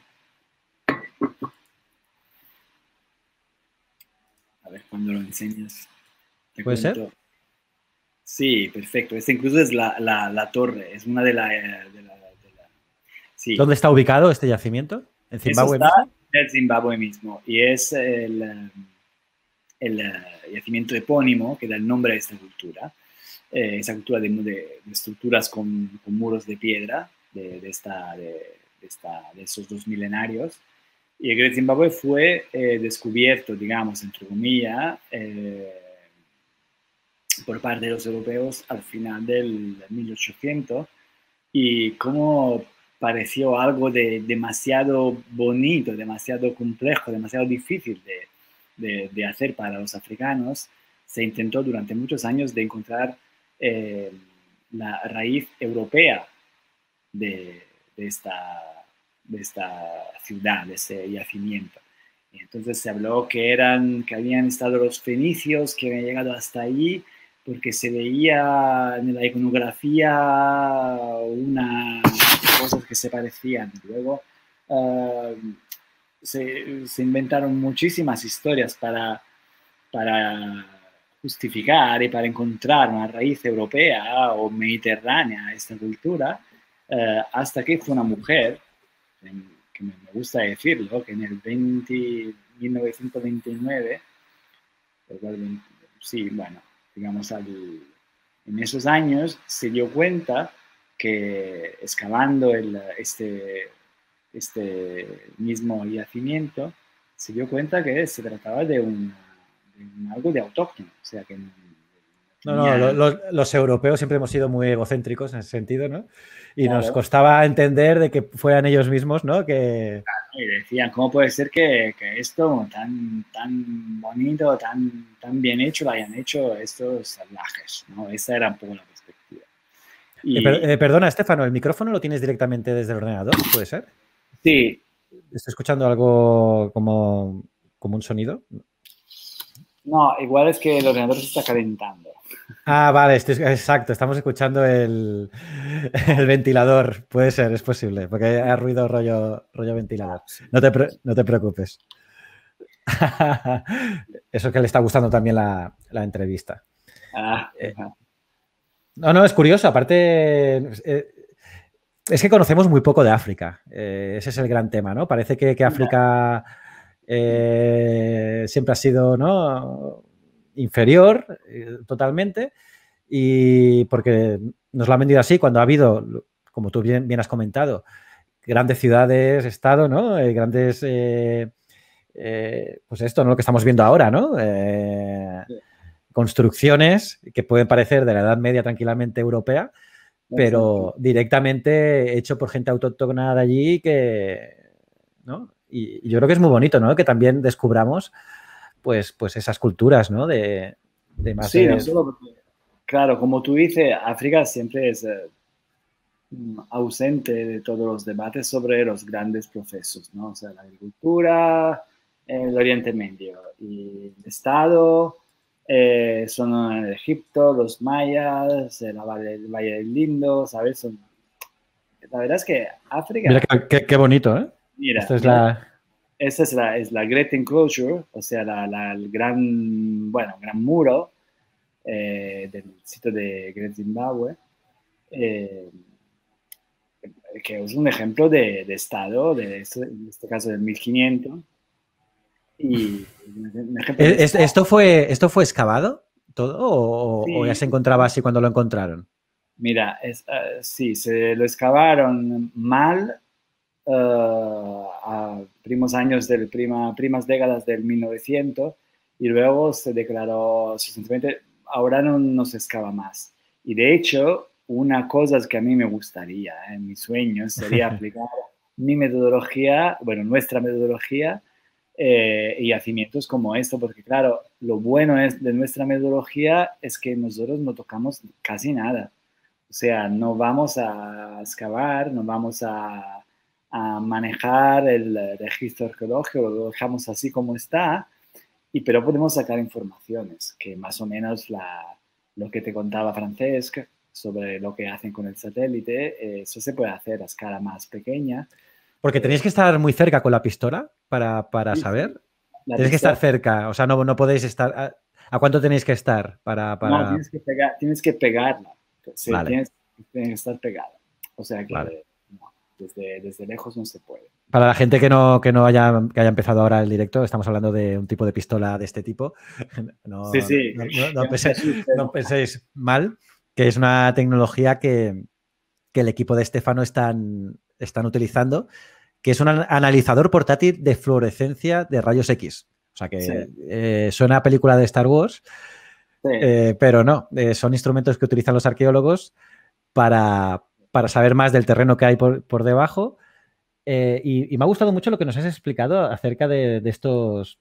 A ver, cuando lo enseñas. ¿Puede ser? Sí, perfecto. Esta incluso es la torre. Es una de la sí. ¿Dónde está ubicado este yacimiento? ¿En Zimbabue Eso está mismo? en Zimbabue mismo. Y es el yacimiento epónimo que da el nombre a esta cultura. Esa cultura de estructuras con muros de piedra de esos 2 milenarios. Y el Great Zimbabwe fue descubierto, digamos, entre comillas, por parte de los europeos al final del 1800 y como pareció algo demasiado bonito, demasiado complejo, demasiado difícil de hacer para los africanos, se intentó durante muchos años de encontrar la raíz europea de esta ciudad, de ese yacimiento. Y entonces se habló que habían estado los fenicios, que habían llegado hasta allí, porque se veía en la iconografía unas cosas que se parecían. Luego se inventaron muchísimas historias para justificar y para encontrar una raíz europea o mediterránea a esta cultura, hasta que fue una mujer, que me gusta decirlo, que en el 1929, sí, bueno, digamos, en esos años se dio cuenta que excavando este mismo yacimiento, se dio cuenta que se trataba de algo de autóctono, o sea que No, los europeos siempre hemos sido muy egocéntricos en ese sentido, ¿no? Y claro, nos costaba entender de que fueran ellos mismos, ¿no? Que... Y decían, ¿cómo puede ser que esto tan bonito, tan bien hecho, lo hayan hecho estos salvajes, ¿no? Esa era un poco la perspectiva. Perdona, Estefano, ¿el micrófono lo tienes directamente desde el ordenador? ¿Puede ser? Sí. ¿Estoy escuchando algo como un sonido? No, igual es que el ordenador se está calentando. Ah, vale, exacto, estamos escuchando el ventilador. Puede ser, es posible, porque hay ruido rollo ventilador. No te preocupes. Eso es que le está gustando también la entrevista. No, es curioso. Aparte, es que conocemos muy poco de África. Ese es el gran tema, ¿no? Parece que África siempre ha sido, ¿no?, inferior totalmente, y porque nos lo han vendido así cuando ha habido, como tú bien has comentado, grandes ciudades, estado, ¿no? Grandes, pues esto, ¿no?, lo que estamos viendo ahora, ¿no? Construcciones que pueden parecer de la Edad Media tranquilamente europea, pero directamente hecho por gente autóctona de allí ¿no? Y yo creo que es muy bonito, ¿no?, que también descubramos pues esas culturas, ¿no? De más sí, no solo porque, claro, como tú dices, África siempre es ausente de todos los debates sobre los grandes procesos, ¿no? O sea, la agricultura, el Oriente Medio y el Estado son en Egipto, los mayas, el Valle del Indo, ¿sabes? La verdad es que África... Mira qué bonito, ¿eh? Mira, esta es la Great Enclosure, o sea, el gran muro del sitio de Great Zimbabwe, que es un ejemplo de estado, en este caso del 1500. Y ¿Esto fue excavado todo o ya sí, se encontraba así cuando lo encontraron? Mira, sí, se lo excavaron mal a primas décadas del 1900 y luego se declaró suficientemente, ahora no se excava más. Y de hecho, una cosa que a mí me gustaría, mi sueño sería aplicar mi metodología, bueno, nuestra metodología y yacimientos como esto, porque claro, lo bueno es de nuestra metodología es que nosotros no tocamos casi nada. O sea, no vamos a excavar, no vamos a manejar el registro arqueológico, lo dejamos así como está, pero podemos sacar informaciones, que más o menos lo que te contaba Francesc sobre lo que hacen con el satélite, eso se puede hacer a escala más pequeña. Porque tenéis que estar muy cerca con la pistola para Sí, saber. sí. Tenéis que estar cerca, o sea, no podéis estar... ¿A cuánto tenéis que estar para...? No, tienes que pegarla. Sí, Vale. tienes que estar pegada. O sea que Vale. no, desde lejos no se puede. Para la gente que no haya empezado ahora el directo, estamos hablando de un tipo de pistola de este tipo. Sí, sí. No penséis mal, que es una tecnología que el equipo de Stefano están utilizando, que es un analizador portátil de fluorescencia de rayos X. O sea que sí. Suena a película de Star Wars, sí. Pero no, son instrumentos que utilizan los arqueólogos para saber más del terreno que hay por debajo. Y me ha gustado mucho lo que nos has explicado acerca de estos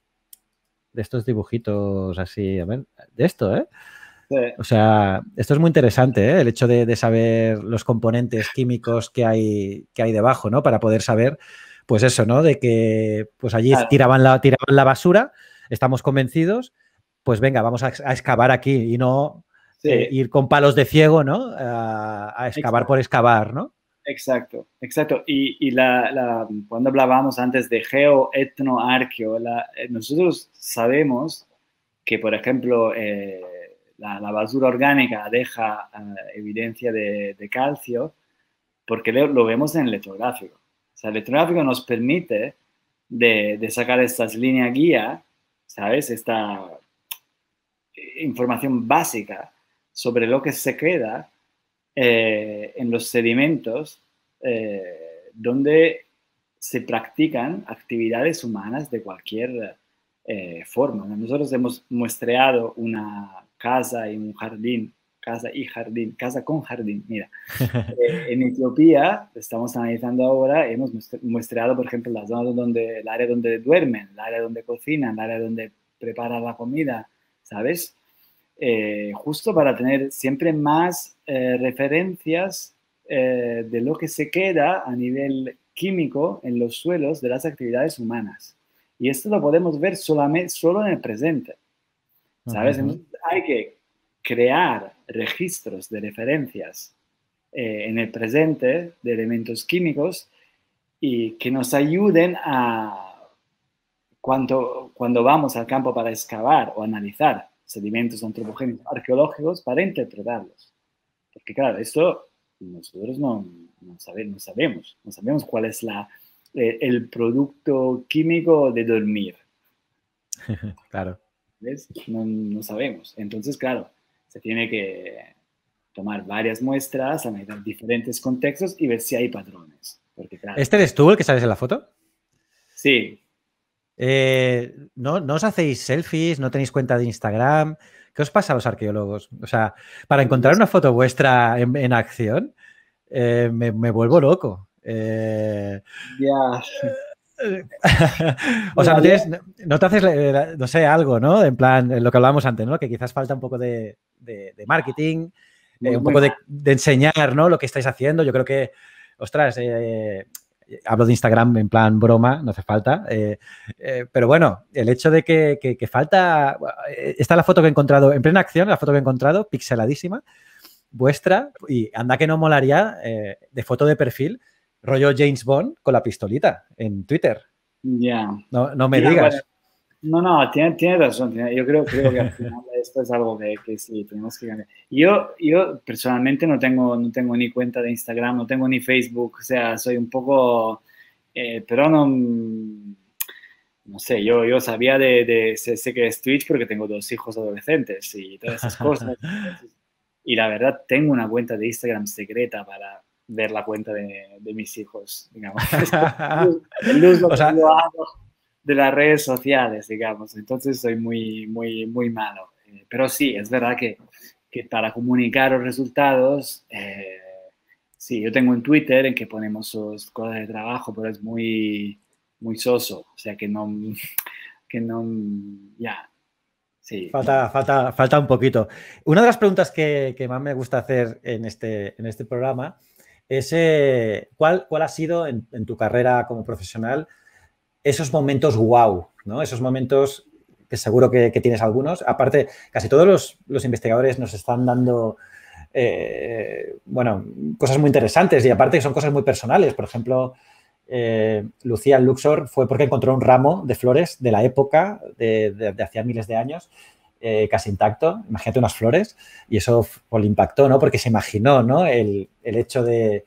dibujitos así, a ver, de esto, ¿eh? Sí. O sea, esto es muy interesante, ¿eh? El hecho de saber los componentes químicos que hay debajo, ¿no? Para poder saber, pues eso, ¿no? De que pues allí claro. tiraban la basura, estamos convencidos, pues venga, vamos a excavar aquí y no sí. Ir con palos de ciego, ¿no? A excavar por excavar, ¿no? Exacto, exacto. Y cuando hablábamos antes de geoetnoarqueo, nosotros sabemos que, por ejemplo, la basura orgánica deja evidencia de calcio porque lo vemos en el electrográfico. O sea, el electrográfico nos permite de sacar estas líneas guía, ¿sabes? Esta información básica sobre lo que se queda en los sedimentos donde se practican actividades humanas de cualquier forma. Nosotros hemos muestreado una casa y un jardín, casa con jardín, mira. En Etiopía, estamos analizando ahora, hemos muestreado, por ejemplo, las zonas el área donde duermen, el área donde cocinan, el área donde preparan la comida, ¿sabes? Justo para tener siempre más referencias de lo que se queda a nivel químico en los suelos de las actividades humanas. Y esto lo podemos ver solo en el presente, ¿sabes? Uh-huh. Entonces hay que crear registros de referencias en el presente de elementos químicos y que nos ayuden a, cuando vamos al campo para excavar o analizar sedimentos antropogénicos arqueológicos, para interpretarlos. Porque claro, esto nosotros no sabemos cuál es el producto químico de dormir. Claro. ¿Ves? No sabemos. Entonces, claro, se tiene que tomar varias muestras, analizar diferentes contextos y ver si hay patrones. Porque, claro, ¿Este eres tú el que sales en la foto? Sí. ¿No os hacéis selfies? ¿No tenéis cuenta de Instagram? ¿Qué os pasa a los arqueólogos? O sea, para encontrar una foto vuestra en acción, me vuelvo loco. Ya. O sea, no te haces, no sé, algo, ¿no? En plan, lo que hablábamos antes, ¿no? Que quizás falta un poco de marketing, un poco de enseñar, ¿no? Lo que estáis haciendo. Yo creo que, ostras, hablo de Instagram en plan broma, no hace falta. Pero bueno, el hecho de que falta... Esta es la foto que he encontrado, en plena acción, la foto que he encontrado, pixeladísima, vuestra, y anda que no molaría de foto de perfil, rollo James Bond con la pistolita en Twitter. Ya. No me digas. Bueno, no, tiene razón. Yo creo que al final esto es algo que sí, tenemos que cambiar. Yo personalmente no tengo ni cuenta de Instagram, no tengo ni Facebook, o sea, soy un poco... pero no sé, yo sabía sé que es Twitch porque tengo 2 hijos adolescentes y todas esas cosas. Y la verdad, tengo una cuenta de Instagram secreta para ver la cuenta de mis hijos, digamos. El uso que yo hago de las redes sociales, digamos. Entonces soy muy malo. Pero sí, es verdad que que para comunicar los resultados, sí, yo tengo un Twitter en que ponemos sus cosas de trabajo, pero es muy, muy soso, o sea que no, ya, sí. Falta un poquito. Una de las preguntas que más me gusta hacer en este programa es ¿cuál ha sido en tu carrera como profesional esos momentos wow, ¿no? Esos momentos que seguro que tienes algunos. Aparte, casi todos los investigadores nos están dando bueno, cosas muy interesantes y aparte son cosas muy personales. Por ejemplo, Lucía en Luxor fue porque encontró un ramo de flores de la época de hacía miles de años, casi intacto. Imagínate unas flores y eso pues, le impactó, ¿no? Porque se imaginó, ¿no? El hecho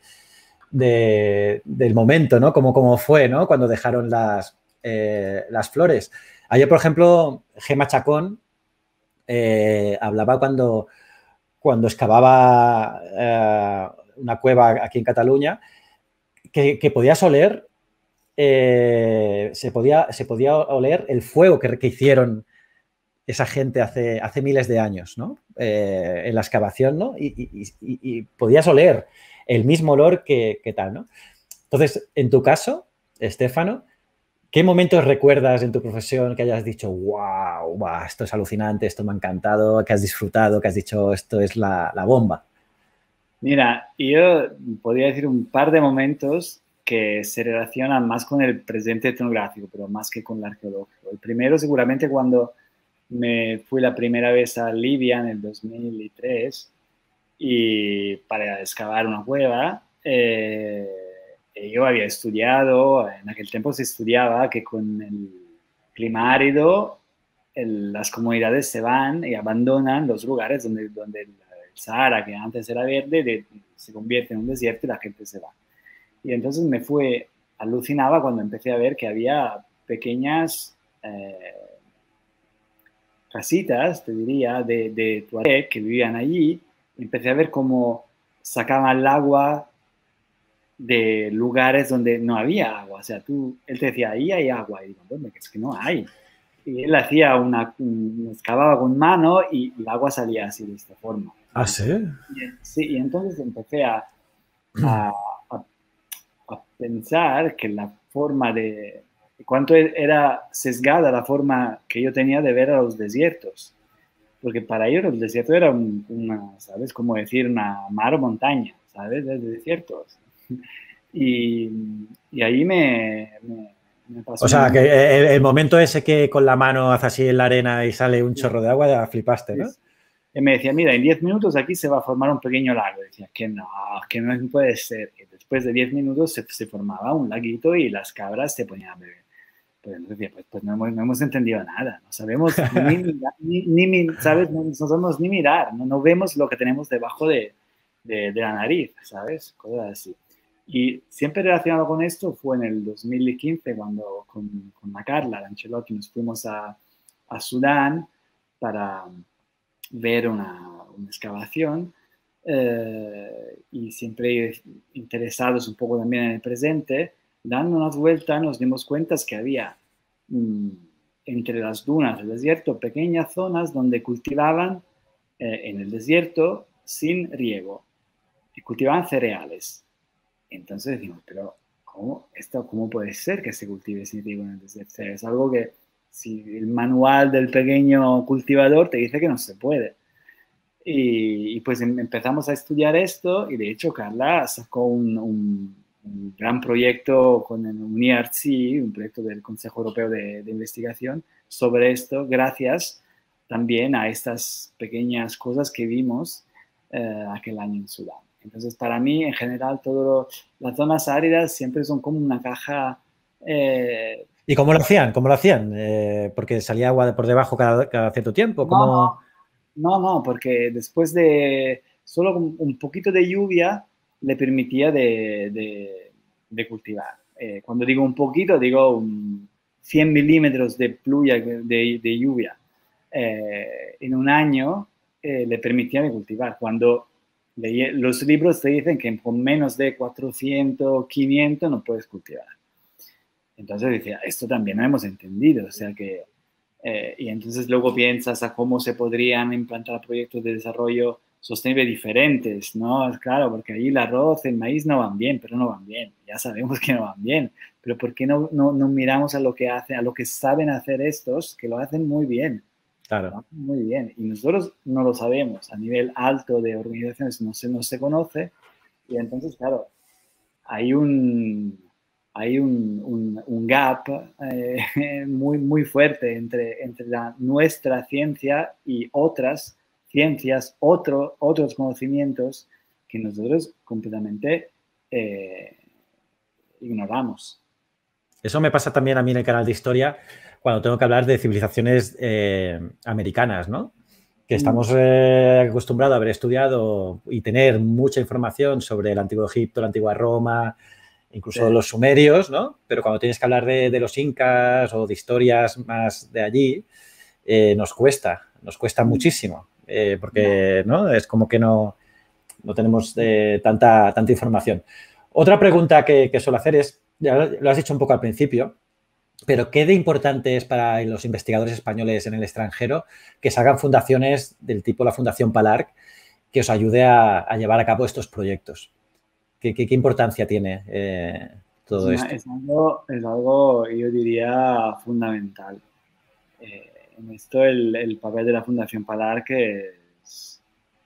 del momento, ¿no? Cómo fue, ¿no? Cuando dejaron las flores. Ayer, por ejemplo, Gemma Chacón hablaba cuando excavaba una cueva aquí en Cataluña, que podías oler, se podía oler el fuego que hicieron esa gente hace miles de años, ¿no? En la excavación, ¿no? Y podías oler el mismo olor que tal, ¿no? Entonces, en tu caso, Estéfano, ¿qué momentos recuerdas en tu profesión que hayas dicho, wow, esto es alucinante, esto me ha encantado, que has disfrutado, que has dicho, esto es la bomba? Mira, yo podría decir un par de momentos que se relacionan más con el presente etnográfico, pero más que con el arqueológico. El primero seguramente cuando me fui la primera vez a Libia en el 2003 y para excavar una cueva. Yo había estudiado, en aquel tiempo se estudiaba que con el clima árido las comunidades se van y abandonan los lugares donde el Sahara, que antes era verde, se convierte en un desierto y la gente se va. Y entonces alucinaba cuando empecé a ver que había pequeñas casitas, te diría, de Tuareg que vivían allí. Empecé a ver cómo sacaban el agua de lugares donde no había agua. O sea, él te decía, ahí hay agua. Y digo, ¿dónde? Es que no hay. Y él hacía excavaba con mano y el agua salía así, de esta forma. ¿Ah, sí? Sí, y entonces empecé a pensar que la forma de cuánto era sesgada la forma que yo tenía de ver a los desiertos. Porque para ellos el desierto era ¿sabes? Como decir una mar o montaña, ¿sabes? De desiertos. Y ahí me pasó O sea, que el momento ese que con la mano hace así en la arena y sale un chorro de agua, ya flipaste, ¿no? Y me decía, mira, en 10 minutos aquí se va a formar un pequeño lago. Y decía, que no puede ser. Y después de 10 minutos se formaba un laguito y las cabras se ponían a beber. Pues decía, pues no hemos entendido nada. No sabemos ¿sabes? No sabemos ni mirar. No vemos lo que tenemos debajo de la nariz, ¿sabes? Cosas así. Y siempre relacionado con esto fue en el 2015 cuando con la Carla Ancelotti nos fuimos a Sudán para ver una excavación y siempre interesados un poco también en el presente, dando unas vueltas nos dimos cuenta que había entre las dunas del desierto pequeñas zonas donde cultivaban en el desierto sin riego y cultivaban cereales. Entonces decimos, pero ¿cómo puede ser que se cultive sin riego en el desierto? Es algo que si el manual del pequeño cultivador te dice que no se puede. Y pues empezamos a estudiar esto y de hecho Carla sacó un gran proyecto con el UniRC, un proyecto del Consejo Europeo de Investigación sobre esto, gracias también a estas pequeñas cosas que vimos aquel año en Sudán. Entonces, para mí, en general, las zonas áridas siempre son como una caja. ¿Y cómo lo hacían? ¿Cómo lo hacían? Porque salía agua por debajo cada cierto tiempo. ¿Cómo? No, porque después de solo un poquito de lluvia le permitía de cultivar. Cuando digo un poquito, digo 100 milímetros de pluya, de lluvia en un año le permitía de cultivar. Cuando los libros te dicen que con menos de 400, 500 no puedes cultivar. Entonces decía, esto también no hemos entendido, o sea que Y entonces luego piensas a cómo se podrían implantar proyectos de desarrollo sostenible diferentes, ¿no? Es claro, porque ahí el arroz, el maíz no van bien, pero no van bien. Ya sabemos que no van bien. Pero ¿por qué no miramos a lo que hacen, a lo que saben hacer estos, que lo hacen muy bien? Lo Claro. hacen muy bien. Y nosotros no lo sabemos. A nivel alto de organizaciones no se conoce. Y entonces, claro, hay un gap muy fuerte entre nuestra ciencia y otras ciencias, otros conocimientos que nosotros completamente eh, ignoramos. Eso me pasa también a mí en el canal de historia cuando tengo que hablar de civilizaciones americanas, ¿no? Que Mm, estamos acostumbrados a haber estudiado y tener mucha información sobre el Antiguo Egipto, la Antigua Roma, sí, incluso los sumerios, ¿no? Pero cuando tienes que hablar de los incas o de historias más de allí, nos cuesta mm, muchísimo, ya, porque ¿no? Es como que no tenemos tanta información. Otra pregunta que suelo hacer es, ya lo has dicho un poco al principio, pero ¿qué de importante es para los investigadores españoles en el extranjero que se hagan fundaciones del tipo la Fundación Palarc que os ayude a llevar a cabo estos proyectos? ¿Qué importancia tiene todo esto? es algo, yo diría, fundamental. En esto el papel de la Fundación Palar que es,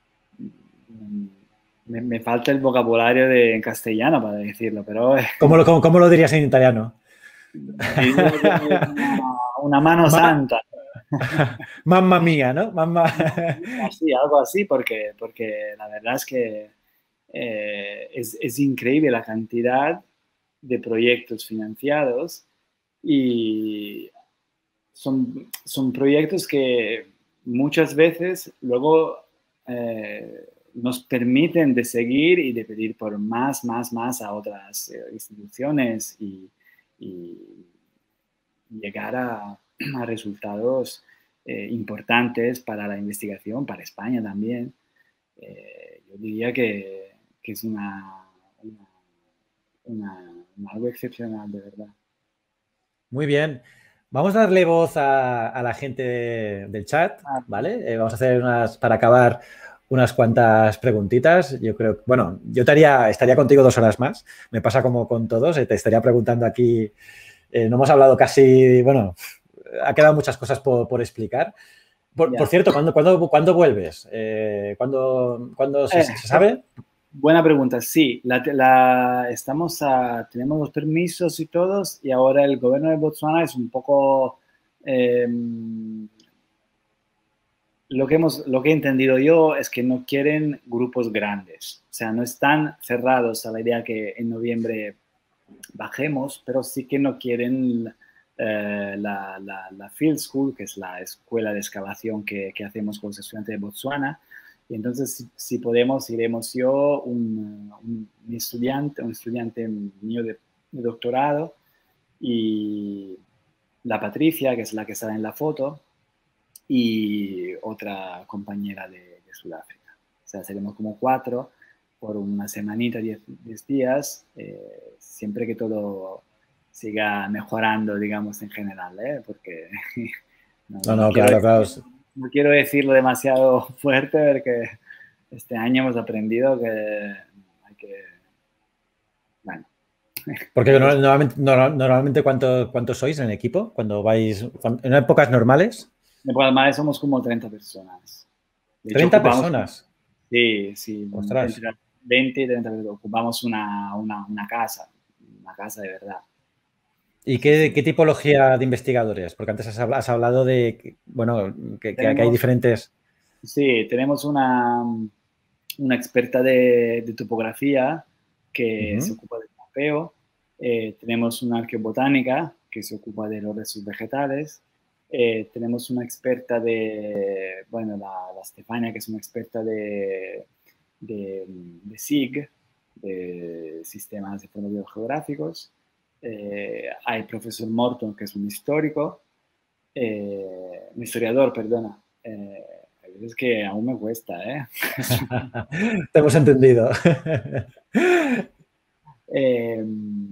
me falta el vocabulario en castellano para decirlo, pero ¿Cómo lo dirías en italiano? diría que es una mano santa. Mamma mía, ¿no? Mamma... Sí, algo así, porque la verdad es que es increíble la cantidad de proyectos financiados y son proyectos que muchas veces luego nos permiten de seguir y de pedir por más a otras instituciones y llegar a resultados importantes para la investigación, para España también. Yo diría que es una, algo excepcional, de verdad. Muy bien. Vamos a darle voz a la gente del chat, Ah, ¿vale? Vamos a hacer para acabar unas cuantas preguntitas. Yo creo, bueno, estaría contigo 2 horas más. Me pasa como con todos. Te estaría preguntando aquí. No hemos hablado casi, bueno, ha quedado muchas cosas por explicar. Por ya. cierto, ¿cuándo vuelves? ¿Cuándo se sabe? Buena pregunta. Sí, tenemos los permisos y todos, y ahora el gobierno de Botswana es un poco eh, lo que he entendido yo es que no quieren grupos grandes, o sea, no están cerrados a la idea que en noviembre bajemos, pero sí que no quieren la Field School, que es la escuela de excavación que hacemos con los estudiantes de Botswana. Y entonces, si podemos, iremos yo, un estudiante mío de doctorado, y la Patricia, que es la que sale en la foto, y otra compañera de Sudáfrica. O sea, seremos como 4 por una semanita, 10 días, siempre que todo siga mejorando, digamos, en general, ¿eh? Porque No, no, claro, claro. no quiero decirlo demasiado fuerte, porque este año hemos aprendido que hay que, bueno, Porque hay que normalmente ¿cuántos sois en el equipo? Cuando vais en épocas normales, de Guadalajara somos como 30 personas. De hecho, 30 ocupamos, personas. sí, Ostras. entre 20 y 30 personas. Ocupamos una casa de verdad. ¿Y Sí, qué sí. tipología de investigadores? Porque antes has hablado de, bueno, que hay Tenemos, diferentes... sí, tenemos una experta de topografía que se Ujú. ocupa del mapeo. Tenemos una arqueobotánica que se ocupa de los restos vegetales. Tenemos una experta bueno, la Stefania, que es una experta de SIG, de sistemas informativos geográficos. Hay el profesor Morton, que es un historiador, perdona. Es que aún me cuesta, ¿eh? Te hemos entendido. Eh,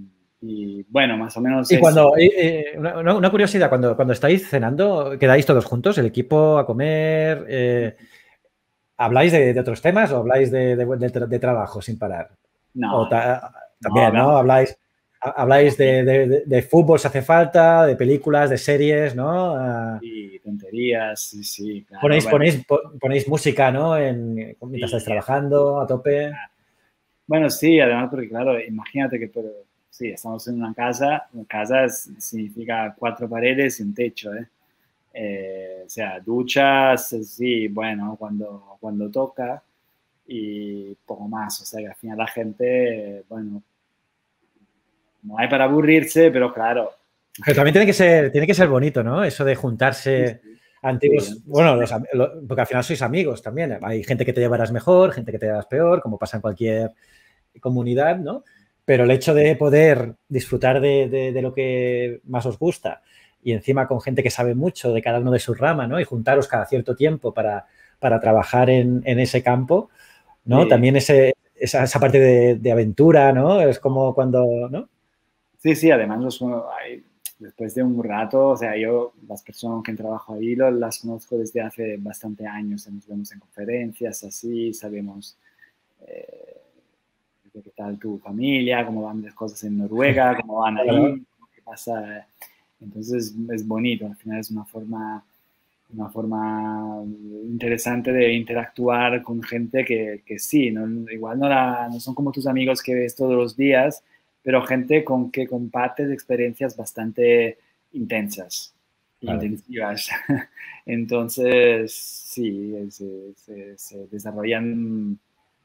y bueno, más o menos Y es... cuando, una curiosidad, cuando estáis cenando, ¿quedáis todos juntos, el equipo, a comer? ¿Habláis de otros temas o habláis de trabajo sin parar? O No, no, no, también, ¿no? hablamos Habláis de fútbol si hace falta, de películas, de series, ¿no? de tonterías, sí, sí, claro, Ponéis, bueno, ponéis, ponéis música, ¿no? Mientras sí, estáis trabajando a tope. bueno, sí, además porque claro, imagínate que pero, sí, estamos en una casa significa 4 paredes y un techo, ¿eh? O sea, duchas, sí, bueno, cuando toca y poco más, o sea que al final la gente, bueno, no hay para aburrirse, pero claro, Pero también tiene que ser bonito, ¿no? Eso de sí, juntarse sí, sí, antiguos, bueno, porque al final sois amigos también. Hay gente que te llevarás mejor, gente que te llevarás peor, como pasa en cualquier comunidad, ¿no? Pero el hecho de poder disfrutar de lo que más os gusta y encima con gente que sabe mucho de cada uno de su rama, ¿no? Y juntaros cada cierto tiempo para trabajar en ese campo, ¿no? sí. También esa parte de aventura, ¿no? Es como cuando, ¿no? Sí, sí, además después de un rato, o sea, yo las personas que trabajo ahí las conozco desde hace bastante años, nos vemos en conferencias, así, sabemos eh, qué tal tu familia, cómo van las cosas en Noruega, cómo van Claro. ahí, qué pasa. Entonces es bonito, al final es una forma interesante de interactuar con gente que sí, no, igual no son como tus amigos que ves todos los días, pero gente con que compartes experiencias bastante intensas, Claro. intensivas. Entonces, sí, se desarrollan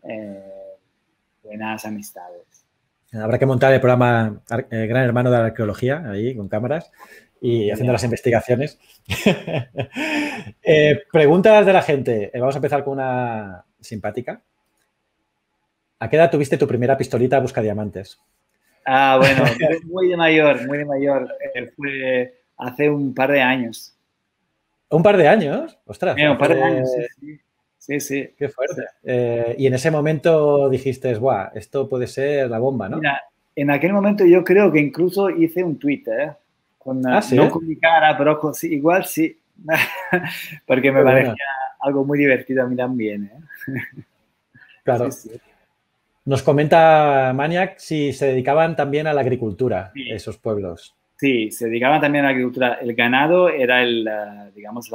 buenas amistades. Habrá que montar el programa Gran Hermano de la Arqueología, ahí con cámaras y haciendo Ya. las investigaciones. Preguntas de la gente. Vamos a empezar con una simpática. ¿A qué edad tuviste tu primera pistolita busca diamantes? Ah, bueno, muy de mayor, muy de mayor. Fue hace un par de años. Un par de años. Ostras, Un par de años, sí, sí. Sí, sí. qué Sí. fuerte. Y en ese momento dijiste, guau, esto puede ser la bomba, ¿no? Mira, en aquel momento yo creo que incluso hice un tweet, ¿eh? Ah, sí. No con mi cara, pero sí, igual sí. Porque Qué me bueno. parecía algo muy divertido a mí también, ¿eh? Sí, Claro. sí. Nos comenta Maniac si se dedicaban también a la agricultura, Sí, esos pueblos. sí, se dedicaba también a la agricultura. El ganado era digamos,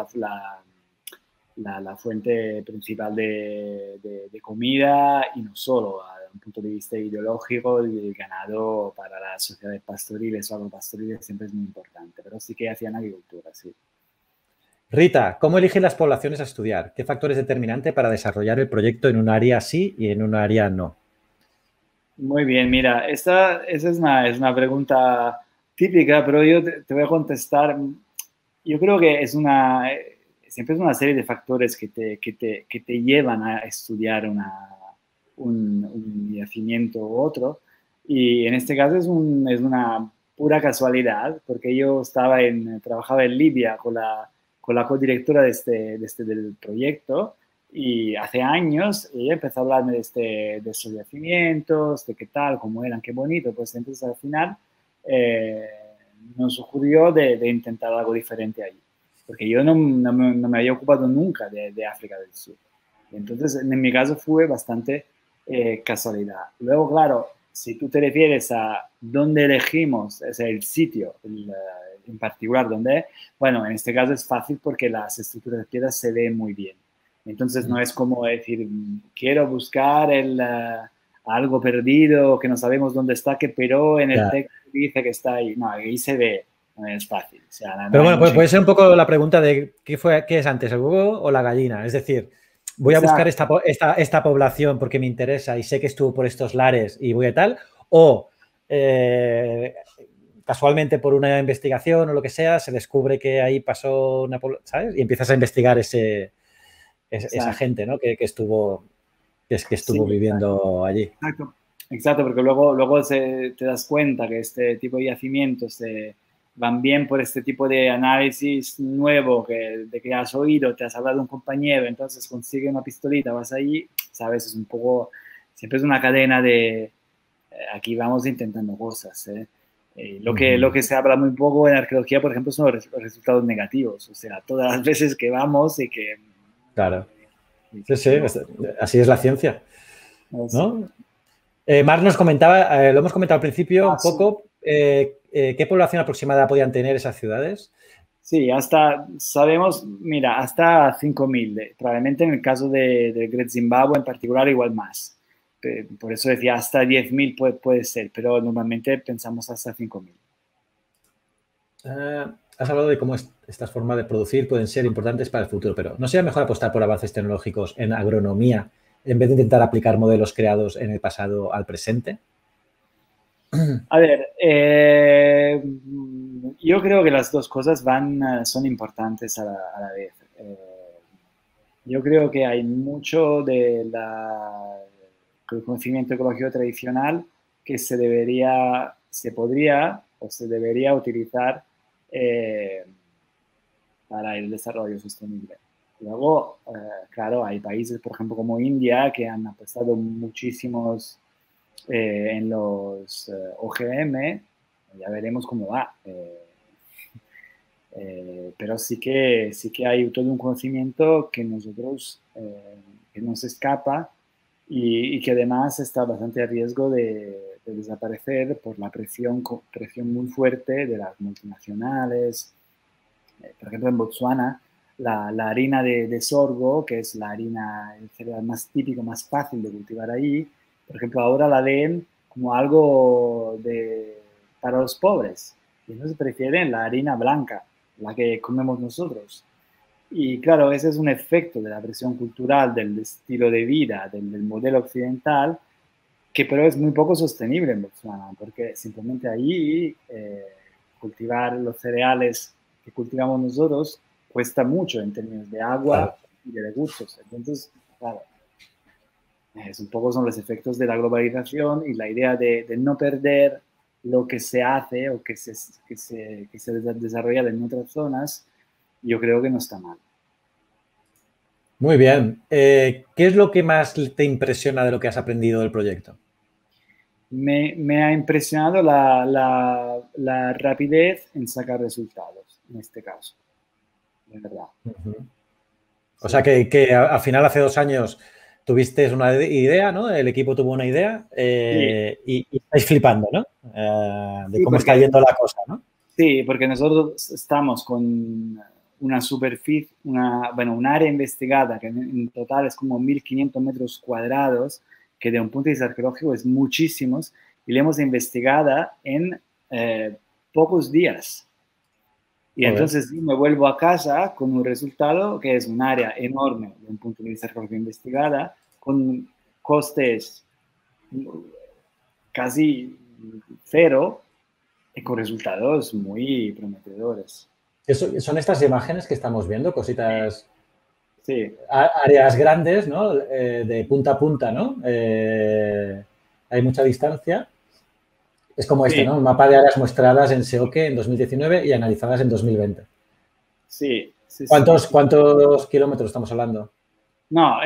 la fuente principal de comida y no solo, desde un punto de vista ideológico, el ganado para las sociedades pastoriles o agropastoriles siempre es muy importante, pero sí que hacían agricultura, sí. Rita, ¿cómo eligen las poblaciones a estudiar? ¿Qué factor es determinante para desarrollar el proyecto en un área sí y en un área no? Muy bien, mira, esa es una pregunta típica, pero yo te voy a contestar. Yo creo que siempre es una serie de factores que te llevan a estudiar un yacimiento u otro. Y en este caso es una pura casualidad, porque yo trabajaba en Libia con la codirectora del proyecto y hace años ella empezó a hablarme de estos yacimientos, de qué tal, cómo eran, qué bonito. Pues entonces al final eh, nos ocurrió de intentar algo diferente ahí, porque yo no me había ocupado nunca de África del Sur. Entonces, en mi caso fue bastante casualidad. Luego, claro, si tú te refieres a dónde elegimos, es el sitio en particular, dónde, bueno, en este caso es fácil porque las estructuras de piedra se ven muy bien. Entonces, no es como decir, quiero buscar algo perdido que no sabemos dónde está, pero en el Ya. texto dice que está ahí. No, ahí se ve, no es fácil. O sea, no Pero hay bueno, mucho. puede ser un poco la pregunta de qué es antes, el huevo o la gallina. Es decir, voy a buscar Exacto. esta población porque me interesa y sé que estuvo por estos lares y voy a tal, o eh, casualmente por una investigación o lo que sea, se descubre que ahí pasó una población, ¿sabes? Y empiezas a investigar esa Exacto. gente, ¿no? Que Sí, estuvo viviendo allí. exacto. Exacto, porque luego te das cuenta que este tipo de yacimientos van bien por este tipo de análisis nuevo de que has oído, te has hablado de un compañero, entonces consigue una pistolita, vas ahí, sabes, siempre es una cadena aquí vamos intentando cosas, ¿eh? Lo que se habla muy poco en arqueología, por ejemplo, son los resultados negativos. O sea, todas las veces que vamos y que... Claro. Sí, que sí, no, así es la ciencia, no sé. ¿no? Marc nos comentaba, lo hemos comentado al principio un Sí. poco, ¿qué población aproximada podían tener esas ciudades? Sí, hasta, sabemos, mira, hí 5.000. Probablemente en el caso de Great Zimbabue en particular, igual más. Por eso decía, hasta 10.000 puede ser, pero normalmente pensamos hasta 5.000. Has hablado de cómo estas formas de producir pueden ser importantes para el futuro, pero ¿no sería mejor apostar por avances tecnológicos en agronomía en vez de intentar aplicar modelos creados en el pasado al presente? A ver, yo creo que las dos cosas son importantes a la vez. Yo creo que hay mucho del conocimiento ecológico tradicional que se podría o se debería utilizar eh, para el desarrollo sostenible. Luego, claro, hay países, por ejemplo, como India, que han apostado muchísimos en los OGM. Ya veremos cómo va. Pero sí que hay todo un conocimiento que nosotros, que nos escapa y que además está bastante a riesgo de desaparecer por la presión muy fuerte de las multinacionales. Por ejemplo, en Botswana, la harina de sorgo, que es la harina, el cereal más típico, más fácil de cultivar ahí, por ejemplo, ahora la ven como algo para los pobres. Y entonces prefieren la harina blanca, la que comemos nosotros. Y claro, ese es un efecto de la presión cultural, del estilo de vida, del modelo occidental, que pero es muy poco sostenible en Botswana, porque simplemente ahí cultivar los cereales que cultivamos nosotros cuesta mucho en términos de agua Claro. y de recursos. Entonces, claro, es un poco son los efectos de la globalización y la idea de no perder lo que se hace o que se desarrolla en otras zonas, yo creo que no está mal. Muy bien. ¿Qué es lo que más te impresiona de lo que has aprendido del proyecto? Me ha impresionado la rapidez en sacar resultados, en este caso, de verdad. O Sí, sea que al final hace 2 años tuviste una idea, ¿no? El equipo tuvo una idea sí, y estáis flipando, ¿no? De sí, cómo está yendo la cosa, ¿no? sí, porque nosotros estamos con una superficie, bueno, un área investigada que en total es como 1.500 metros cuadrados, que de un punto de vista arqueológico es muchísimos, y la hemos investigada en pocos días. Y Joder. entonces me vuelvo a casa con un resultado que es un área enorme desde un punto de vista arqueológico investigada, con costes casi cero y con resultados muy prometedores. Son estas imágenes que estamos viendo, cositas, Sí, áreas grandes, ¿no? De punta a punta, ¿no? Hay mucha distancia. Es como este, sí, ¿no? Un mapa de áreas muestradas en SEOC en 2019 y analizadas en 2020. sí, sí, sí, ¿Cuántos, sí. cuántos kilómetros estamos hablando? No,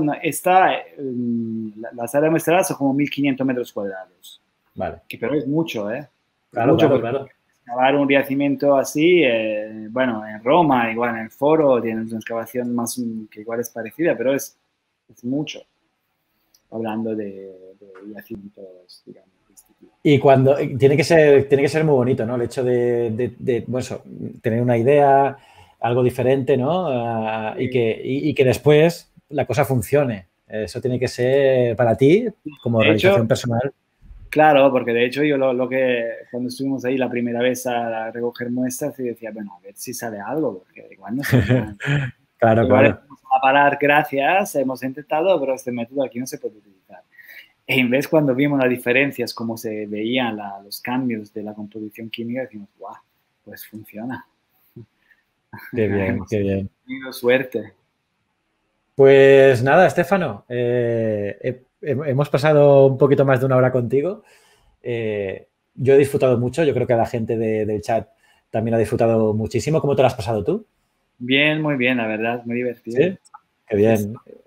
las áreas muestradas son como 1.500 metros cuadrados, Vale. que pero es mucho, ¿eh? Es Claro, mucho claro, porque claro. excavar un yacimiento así, bueno, en Roma, igual en el Foro, tienes una excavación más que igual es parecida, pero es mucho, hablando de yacimientos, digamos, de este tipo. Y cuando tiene que ser muy bonito, ¿no? El hecho bueno, eso, tener una idea, algo diferente, ¿no? Y que después la cosa funcione. Eso tiene que ser para ti, como De hecho, realización personal. claro, porque de hecho yo lo que cuando estuvimos ahí la primera vez a recoger muestras, y decía, bueno, a ver si sale algo, porque igual no sale nada. Claro, Igual claro. empezamos a parar, gracias, hemos intentado, pero este método aquí no se puede utilizar. E en vez cuando vimos las diferencias, cómo se veían los cambios de la composición química, decimos, guau, pues funciona. Qué bien, Hemos qué bien. tenido suerte. Pues nada, Estefano, hemos pasado un poquito más de 1 hora contigo. Yo he disfrutado mucho, yo creo que la gente del chat también ha disfrutado muchísimo. ¿Cómo te lo has pasado tú? Bien, muy bien, la verdad, muy divertido. Sí, qué Gracias. bien.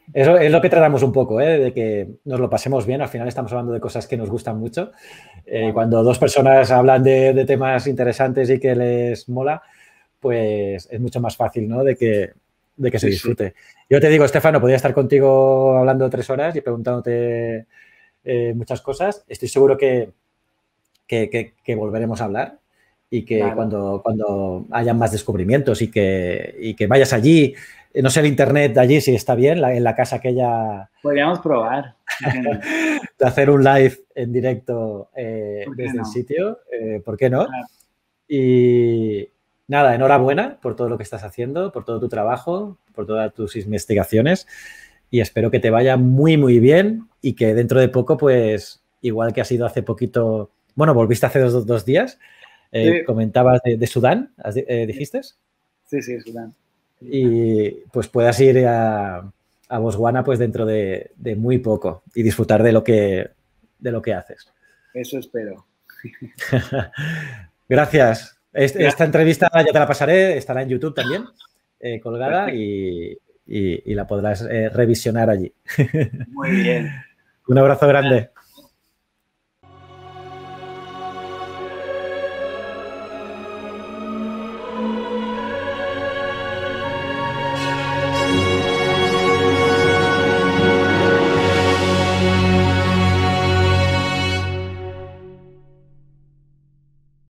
Eso es lo que tratamos un poco, de que nos lo pasemos bien. Al final estamos hablando de cosas que nos gustan mucho. Cuando dos personas hablan de temas interesantes y que les mola, pues es mucho más fácil, ¿no? De que se disfrute. Sí. Yo te digo, Estefano, podría estar contigo hablando 3 horas y preguntándote muchas cosas. Estoy seguro que volveremos a hablar y que claro, cuando hayan más descubrimientos y que vayas allí, no sé el internet de allí si está bien, en la casa aquella... Podríamos probar. De hacer un live en directo desde el sitio, ¿por qué no? Claro. Y nada, enhorabuena por todo lo que estás haciendo, por todo tu trabajo, por todas tus investigaciones y espero que te vaya muy, muy bien y que dentro de poco, pues, igual que ha sido hace poquito, bueno, volviste hace 2 días, Sí. Comentabas de Sudán, ¿dijiste? Sí, Sudán. Y pues puedas ir a Botswana pues dentro de muy poco y disfrutar de lo que haces. Eso espero. Gracias. Esta entrevista ya te la pasaré, estará en YouTube también, colgada y la podrás revisionar allí. Muy bien. Un abrazo grande.